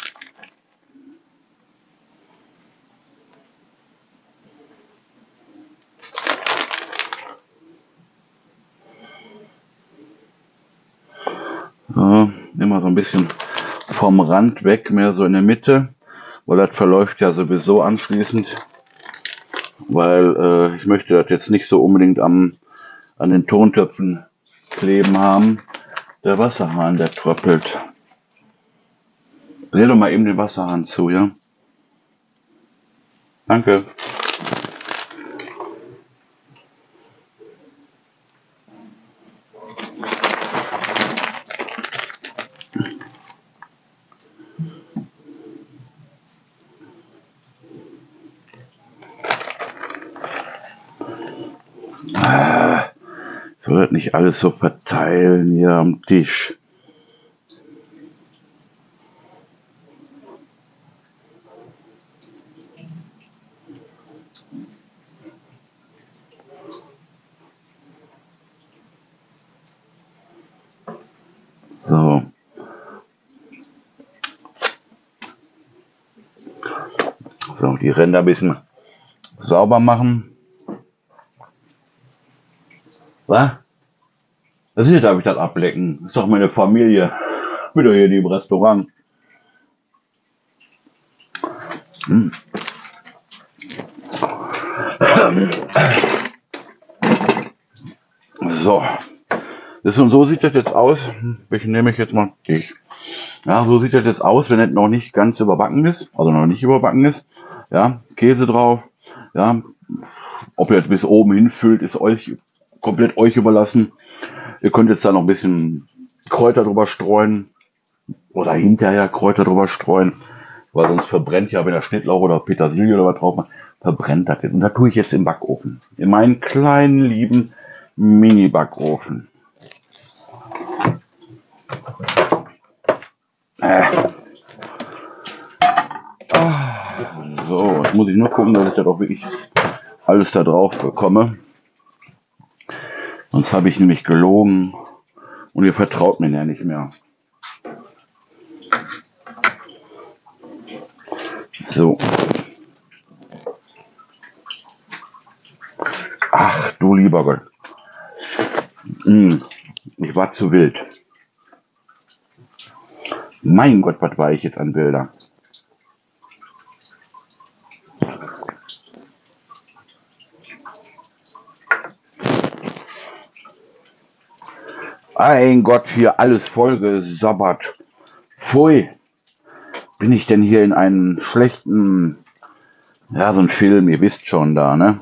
So, immer so ein bisschen vom Rand weg, mehr so in der Mitte, weil das verläuft ja sowieso anschließend, weil ich möchte das jetzt nicht so unbedingt an den Tontöpfen kleben haben. Der Wasserhahn, der tröppelt. Dreh doch mal eben den Wasserhahn zu, ja? Danke. Ich soll das nicht alles so verteilen hier am Tisch. So. So, die Ränder ein bisschen sauber machen. Was? Das ist, darf ich das ablecken? Das ist doch meine Familie. Ich bin doch hier im Restaurant. So. Das und so sieht das jetzt aus. Welchen nehme ich jetzt mal? Ich. Ja, so sieht das jetzt aus, wenn es noch nicht ganz überbacken ist. Also noch nicht überbacken ist. Ja, Käse drauf. Ja, ob ihr jetzt bis oben hinfüllt, ist euch komplett euch überlassen. Ihr könnt jetzt da noch ein bisschen Kräuter drüber streuen. Oder hinterher Kräuter drüber streuen. Weil sonst verbrennt ja, wenn der Schnittlauch oder Petersilie oder was drauf macht, verbrennt das jetzt. Und das tue ich jetzt im Backofen. In meinen kleinen, lieben Mini-Backofen. So, jetzt muss ich nur gucken, dass ich das auch wirklich alles da drauf bekomme. Sonst habe ich nämlich gelogen und ihr vertraut mir ja nicht mehr. So. Ach du lieber Gott. Ich war zu wild. Mein Gott, was war ich jetzt an Bilder? Ein Gott, hier alles vollgesabbert. Pfui. Bin ich denn hier in einem schlechten, ja, so ein Film, ihr wisst schon da, ne?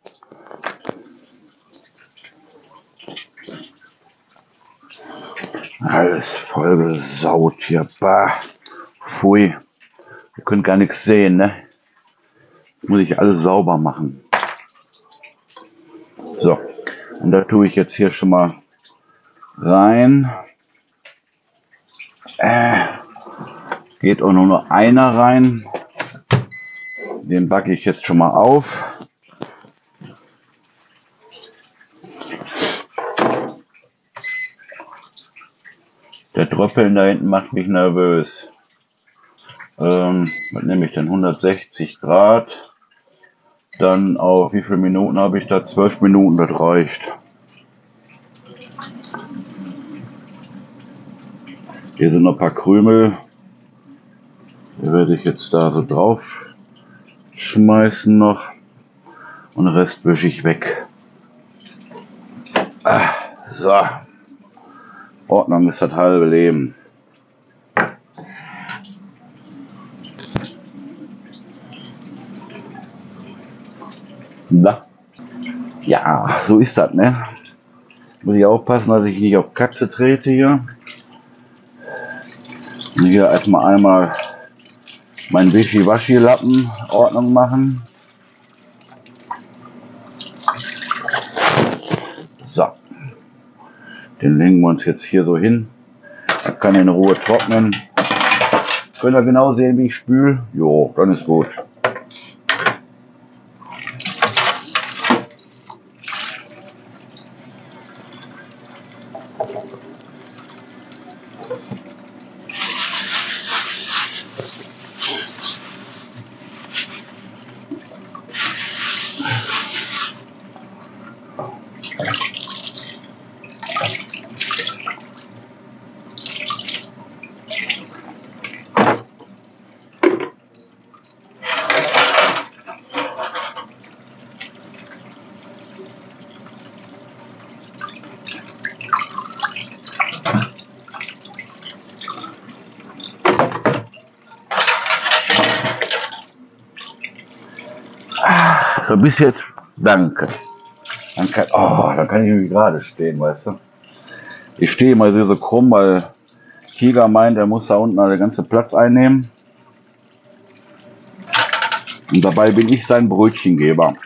Alles vollgesaut hier. Bah. Pfui. Ihr könnt gar nichts sehen, ne? Muss ich alles sauber machen. So. Und da tue ich jetzt hier schon mal rein. Geht auch nur noch einer rein. Den backe ich jetzt schon mal auf. Der Tröppeln da hinten macht mich nervös. Was nehme ich denn? 160 Grad. Dann auf wie viele Minuten habe ich da? 12 Minuten, das reicht. Hier sind noch ein paar Krümel. Die werde ich jetzt da so drauf schmeißen noch. Und den Rest wische ich weg. So. Ordnung ist das halbe Leben. Na? Ja, so ist das, ne? Muss ich aufpassen, dass ich nicht auf Katze trete hier. Und hier erstmal einmal meinen Wischi-Waschi-Lappen Ordnung machen. So. Den legen wir uns jetzt hier so hin. Da kann in Ruhe trocknen. Könnt ihr genau sehen, wie ich spüle? Jo, dann ist gut. So bis jetzt, danke. Dann kann ich nämlich gerade stehen, weißt du. Ich stehe immer so krumm, weil Tiger meint, er muss da unten den ganzen Platz einnehmen. Und dabei bin ich sein Brötchengeber.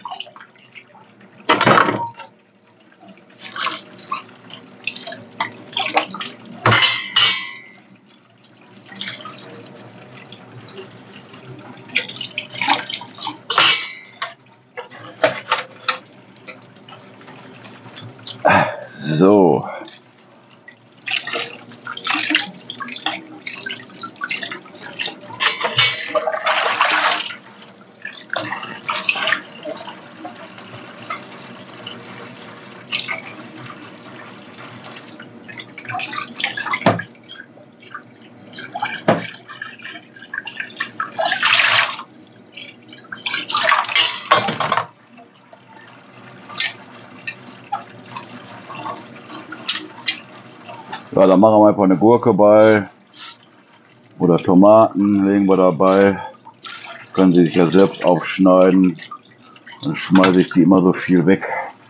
So. Ja, dann machen wir einfach eine Gurke bei oder Tomaten legen wir dabei. Können Sie sich ja selbst aufschneiden. Dann schmeiße ich die immer so viel weg.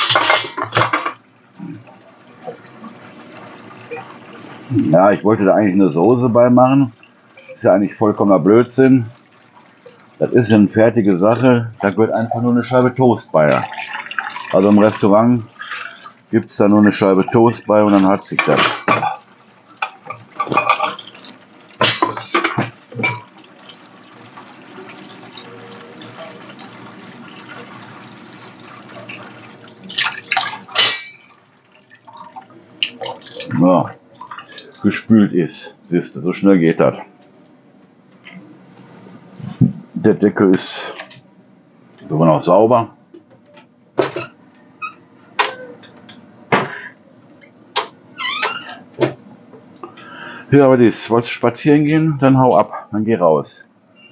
Ja, ich wollte da eigentlich eine Soße bei machen. Ist ja eigentlich vollkommener Blödsinn. Das ist eine fertige Sache. Da gehört einfach nur eine Scheibe Toast bei. Also im Restaurant gibt es da nur eine Scheibe Toast bei und dann hat sich das. Ja, gespült ist. Siehst du, so schnell geht das. Der Deckel ist sogar noch sauber. Ja, aber das, wolltest du spazieren gehen? Dann hau ab, dann geh raus.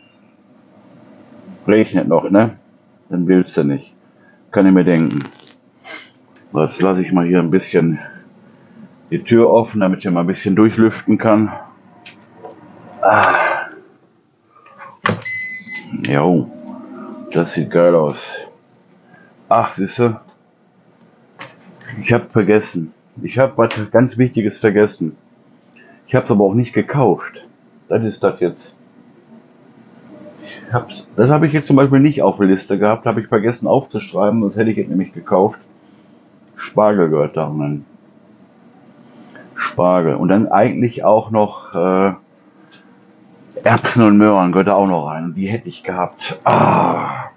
Regnet noch, ne? Dann willst du nicht. Kann ich mir denken. Jetzt lasse ich mal hier ein bisschen die Tür offen, damit ich mal ein bisschen durchlüften kann. Jo, das sieht geil aus. Ach, siehste, ich habe vergessen. Ich habe was ganz Wichtiges vergessen. Ich habe es aber auch nicht gekauft. Das ist das jetzt. Das habe ich jetzt zum Beispiel nicht auf der Liste gehabt. Habe ich vergessen aufzuschreiben, sonst hätte ich es nämlich gekauft. Spargel gehört da rein. Spargel. Und dann eigentlich auch noch Erbsen und Möhren gehört da auch noch rein. Die hätte ich gehabt. Ah.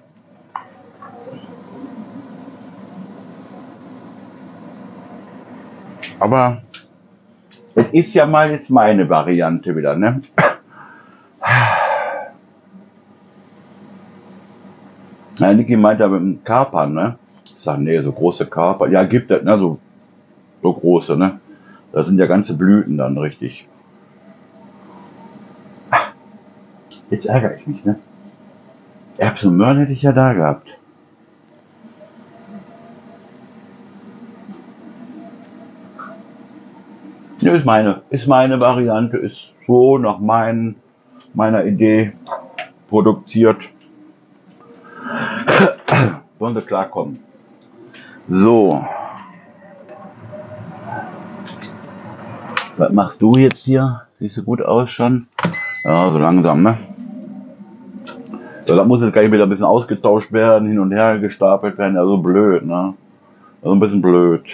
Aber es ist ja mal jetzt meine Variante wieder, ne? Na, Niki meint ja mit dem Kapern, ne? Ich sag, nee, so große Kapern. Ja, gibt es, ne? So große, ne? Da sind ja ganze Blüten dann richtig. Jetzt ärgere ich mich, ne? Erbsen und Möhren hätte ich ja da gehabt. Ja, ist meine Variante, ist so nach meiner Idee produziert. Sollen sie klarkommen. So. Was machst du jetzt hier? Siehst du gut aus schon? Ja, so langsam, ne? Ja, da muss jetzt gleich wieder ein bisschen ausgetauscht werden, hin und her gestapelt werden. Ja, so blöd, ne? Also ein bisschen blöd.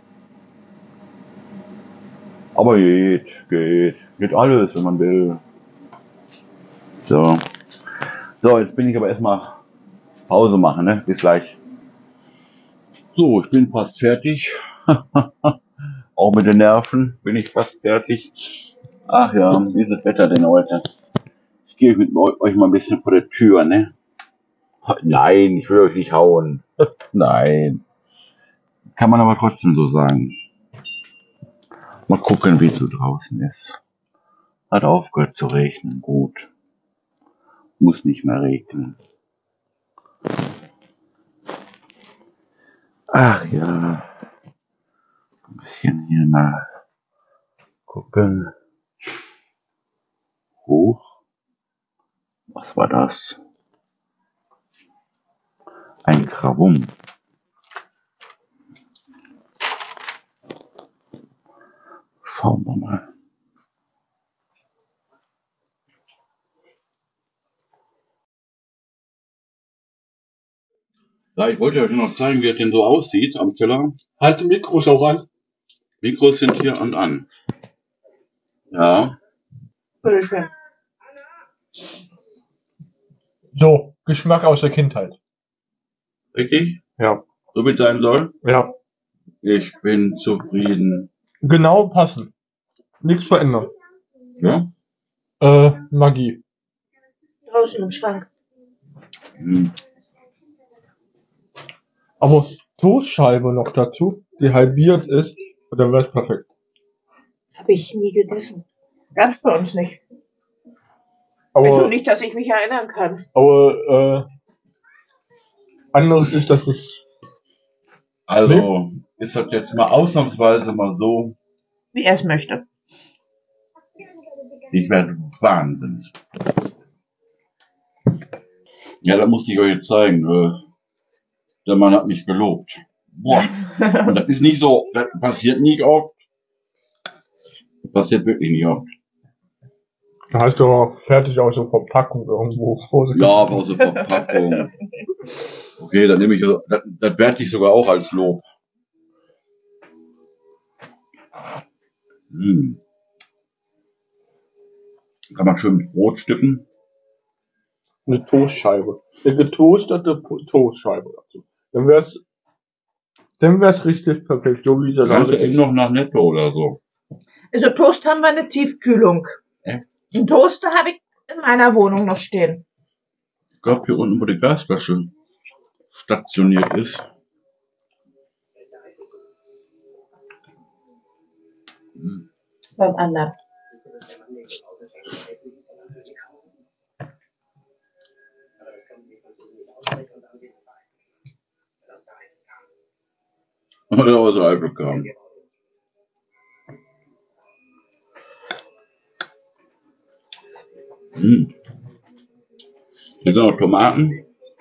Aber geht alles, wenn man will. So. So, jetzt bin ich aber erstmal Pause machen, ne? Bis gleich. So, ich bin fast fertig. Auch mit den Nerven bin ich fast fertig. Ach ja, wie ist das Wetter denn heute? Ich gehe mit euch mal ein bisschen vor der Tür, ne? Nein, ich will euch nicht hauen. Nein. Kann man aber trotzdem so sagen. Mal gucken, wie es so draußen ist. Hat aufgehört zu regnen. Gut. Muss nicht mehr regnen. Ach ja. Ein bisschen hier mal gucken. Hoch. Was war das? Ein Krawum. Schauen wir mal. Ja, ich wollte euch noch zeigen, wie es denn so aussieht am Teller. Halt die Mikros auch an. Mikros sind hier und an. Ja, Bitteschön. So, Geschmack aus der Kindheit. richtig? Ja. So wie es sein soll? Ja. Ich bin zufrieden. Genau passen. Nichts verändern. Ja? Magie. Draußen im Schrank. Hm. Aber Toastscheibe noch dazu, die halbiert ist, und dann wäre es perfekt. Habe ich nie gegessen. Gab's bei uns nicht. Also Aber, nicht, dass ich mich erinnern kann. anderes ist, dass es, Also, ist das jetzt mal ausnahmsweise mal so, Wie er es möchte. ich werde wahnsinnig. Ja, da musste ich euch jetzt zeigen. Der Mann hat mich gelobt. Boah. Und das ist nicht so, das passiert nicht oft. Das passiert wirklich nicht oft. da hast du auch fertig aus der Verpackung irgendwo. Ja, aber aus der Verpackung. Okay, dann nehme ich, das werte ich sogar auch als Lob. Hm. Kann man schön mit Brot stippen. Eine Toastscheibe. Eine getoastete Toastscheibe dazu. Dann wär's richtig perfekt, so wie der Rannte Laden ich ist. noch nach Netto oder so. Also Toast haben wir eine Tiefkühlung. Einen Toaster habe ich in meiner Wohnung noch stehen. Ich glaube, hier unten, wo die Gasflasche stationiert ist. Hm. Beim anderen. Oder aus Eifel kam. Hm. Hier sind noch Tomaten.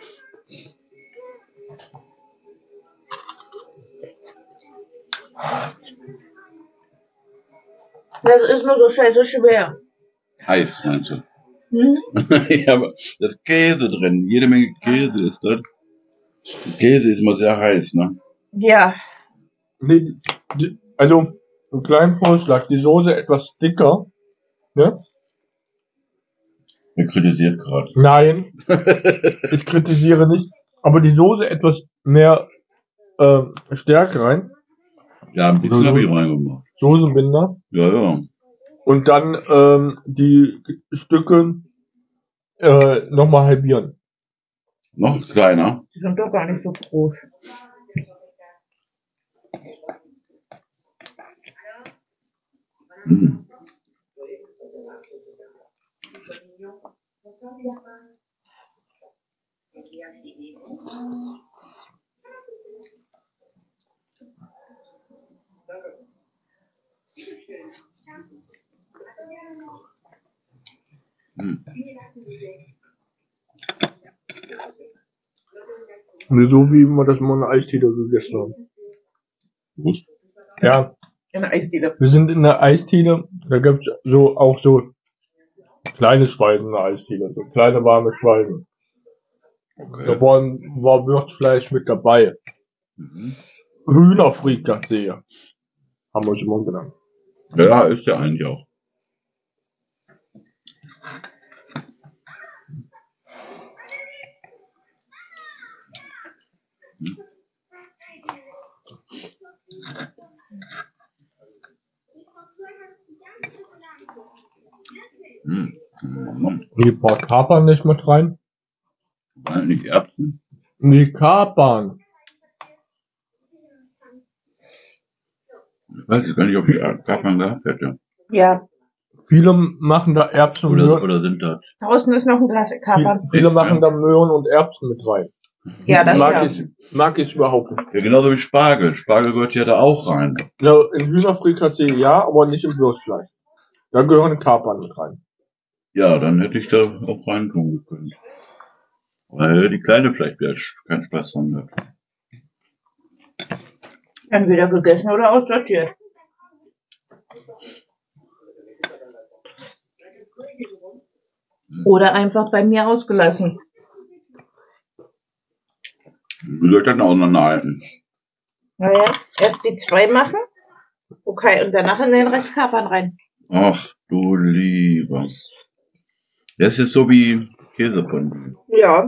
Das ist nur so scheiße schwer. Heiß, meinst du? Hm? Ja, aber da ist Käse drin. Jede Menge Käse ist drin. Käse ist immer sehr heiß, ne? Ja. Nee, also, einen kleinen Vorschlag, die Soße etwas dicker, ne? Wer kritisiert gerade? Nein, ich kritisiere nicht, aber die Soße etwas mehr Stärke rein, Ja, ein bisschen habe ich reingemacht. Soßenbinder, Ja, ja. und dann die Stücke nochmal halbieren. Noch kleiner. Die sind doch gar nicht so groß. Hm. Hm. So wie wir das mal in der Eisdiele gegessen haben. Gut. Ja, In der Eisdiele. wir sind in der Eisdiele, da gibt's so auch so kleine Speisen in der Eisdiele, so kleine warme Speisen. Da Okay. war Würzfleisch mit dabei. Mhm. Hühnerfrikassee haben wir es immer genannt. Ja, ist ja eigentlich auch. Hm. Die paar Kapern nicht mit rein. Waren nicht Erbsen? Die Kapern. Ich weiß gar nicht, ob ich Kapern gehabt hätte. Ja. Viele machen da Erbsen und Oder, Möhren. oder sind das? Draußen ist noch ein Glas Kapern. Viele Echt, machen ja? da Möhren und Erbsen mit rein. Ja, das mag ja. mag ich überhaupt nicht. Ja, genauso wie Spargel. Spargel gehört ja da auch rein. Ja, in Hühnerfrikassee ja, aber nicht im Würzfleisch. Da gehören Kapern mit rein. Ja, dann hätte ich da auch reintun können. Weil die Kleine vielleicht wieder keinen Spaß dran hat. Entweder gegessen oder aussortiert. Oder einfach bei mir ausgelassen. Wie soll ich das denn auseinanderhalten? Naja, erst die 2 machen. Okay, und danach in den Rest Kapern rein. Ach du Liebes. Das ist so wie Käsefondue. Ja.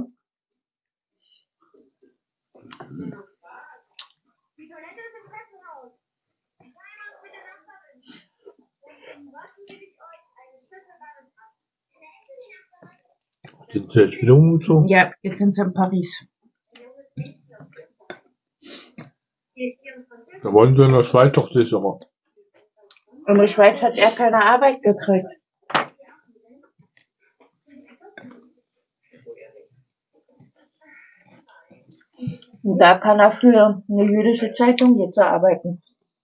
Sind sie jetzt wieder umgezogen? Ja, jetzt sind sie in Paris. Da wollen sie in der Schweiz doch sicherer. In der Schweiz hat er keine Arbeit gekriegt. Und da kann er für eine jüdische Zeitung jetzt arbeiten.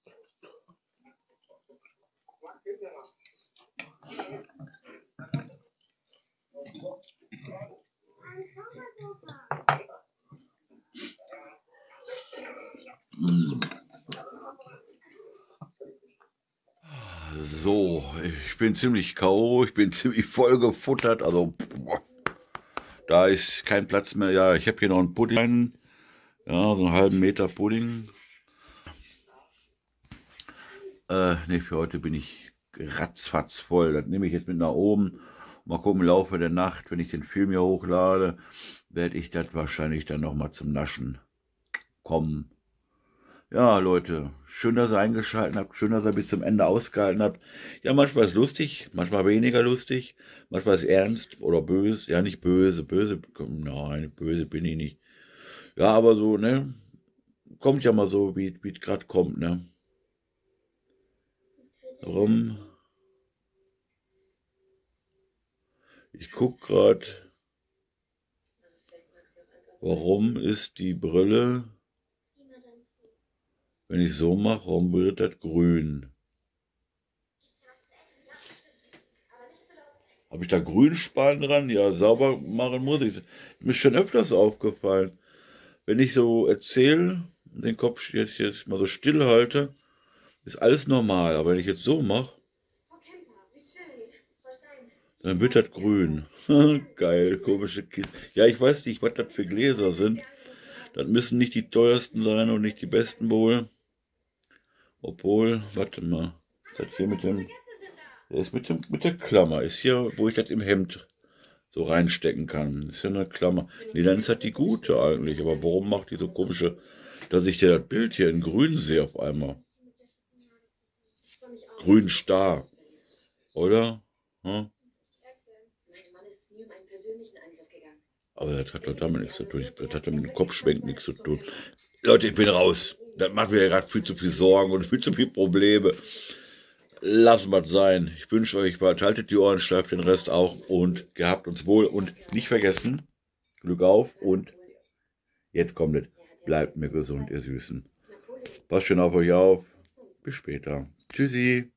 So, ich bin ziemlich K.O., ich bin ziemlich voll gefuttert, also da ist kein Platz mehr. Ja, ich habe hier noch einen Pudding, ja, so einen halben Meter Pudding. Ne, für heute bin ich ratzfatz voll. Das nehme ich jetzt mit nach oben. Mal gucken, im Laufe der Nacht, wenn ich den Film hier hochlade, werde ich das wahrscheinlich dann nochmal zum Naschen kommen. Ja, Leute, schön, dass ihr eingeschaltet habt, schön, dass ihr bis zum Ende ausgehalten habt. Ja, manchmal ist lustig, manchmal weniger lustig, manchmal ist ernst oder böse. Ja, nicht böse, nein, böse bin ich nicht. Ja, aber so, ne, kommt ja mal so, wie es gerade kommt, ne. Warum? Ich guck gerade, warum ist die Brille, wenn ich so mache, warum wird das grün? Habe ich da Grünspalen dran? Ja, sauber machen muss ich. Mir ist schon öfters aufgefallen. Wenn ich so erzähle, den Kopf jetzt mal so still halte, ist alles normal. Aber wenn ich jetzt so mache, dann wird das grün. Geil, komische Kiste. Ja, ich weiß nicht, was das für Gläser sind. Das müssen nicht die teuersten sein und nicht die besten wohl. Obwohl, warte mal. Ist das hier mit dem... Der ist mit der Klammer. Ist hier, wo ich das im Hemd so reinstecken kann. Ist ja eine Klammer. Nee, dann ist das die gute eigentlich. Aber warum macht die so komische, dass ich dir das Bild hier in grün sehe auf einmal? Grün Star. Oder? Hm? Aber das hat doch damit nichts zu tun. Das hat mit dem Kopfschwenk nichts zu tun. Leute, ich bin raus. Das macht mir ja gerade viel zu viel Sorgen und viel zu viele Probleme. Lassen wir es sein. Ich wünsche euch bald, haltet die Ohren, schleift den Rest auch und gehabt uns wohl. Und nicht vergessen, Glück auf und jetzt kommt es. Bleibt mir gesund, ihr Süßen. Passt schön auf euch auf. Bis später. Tschüssi.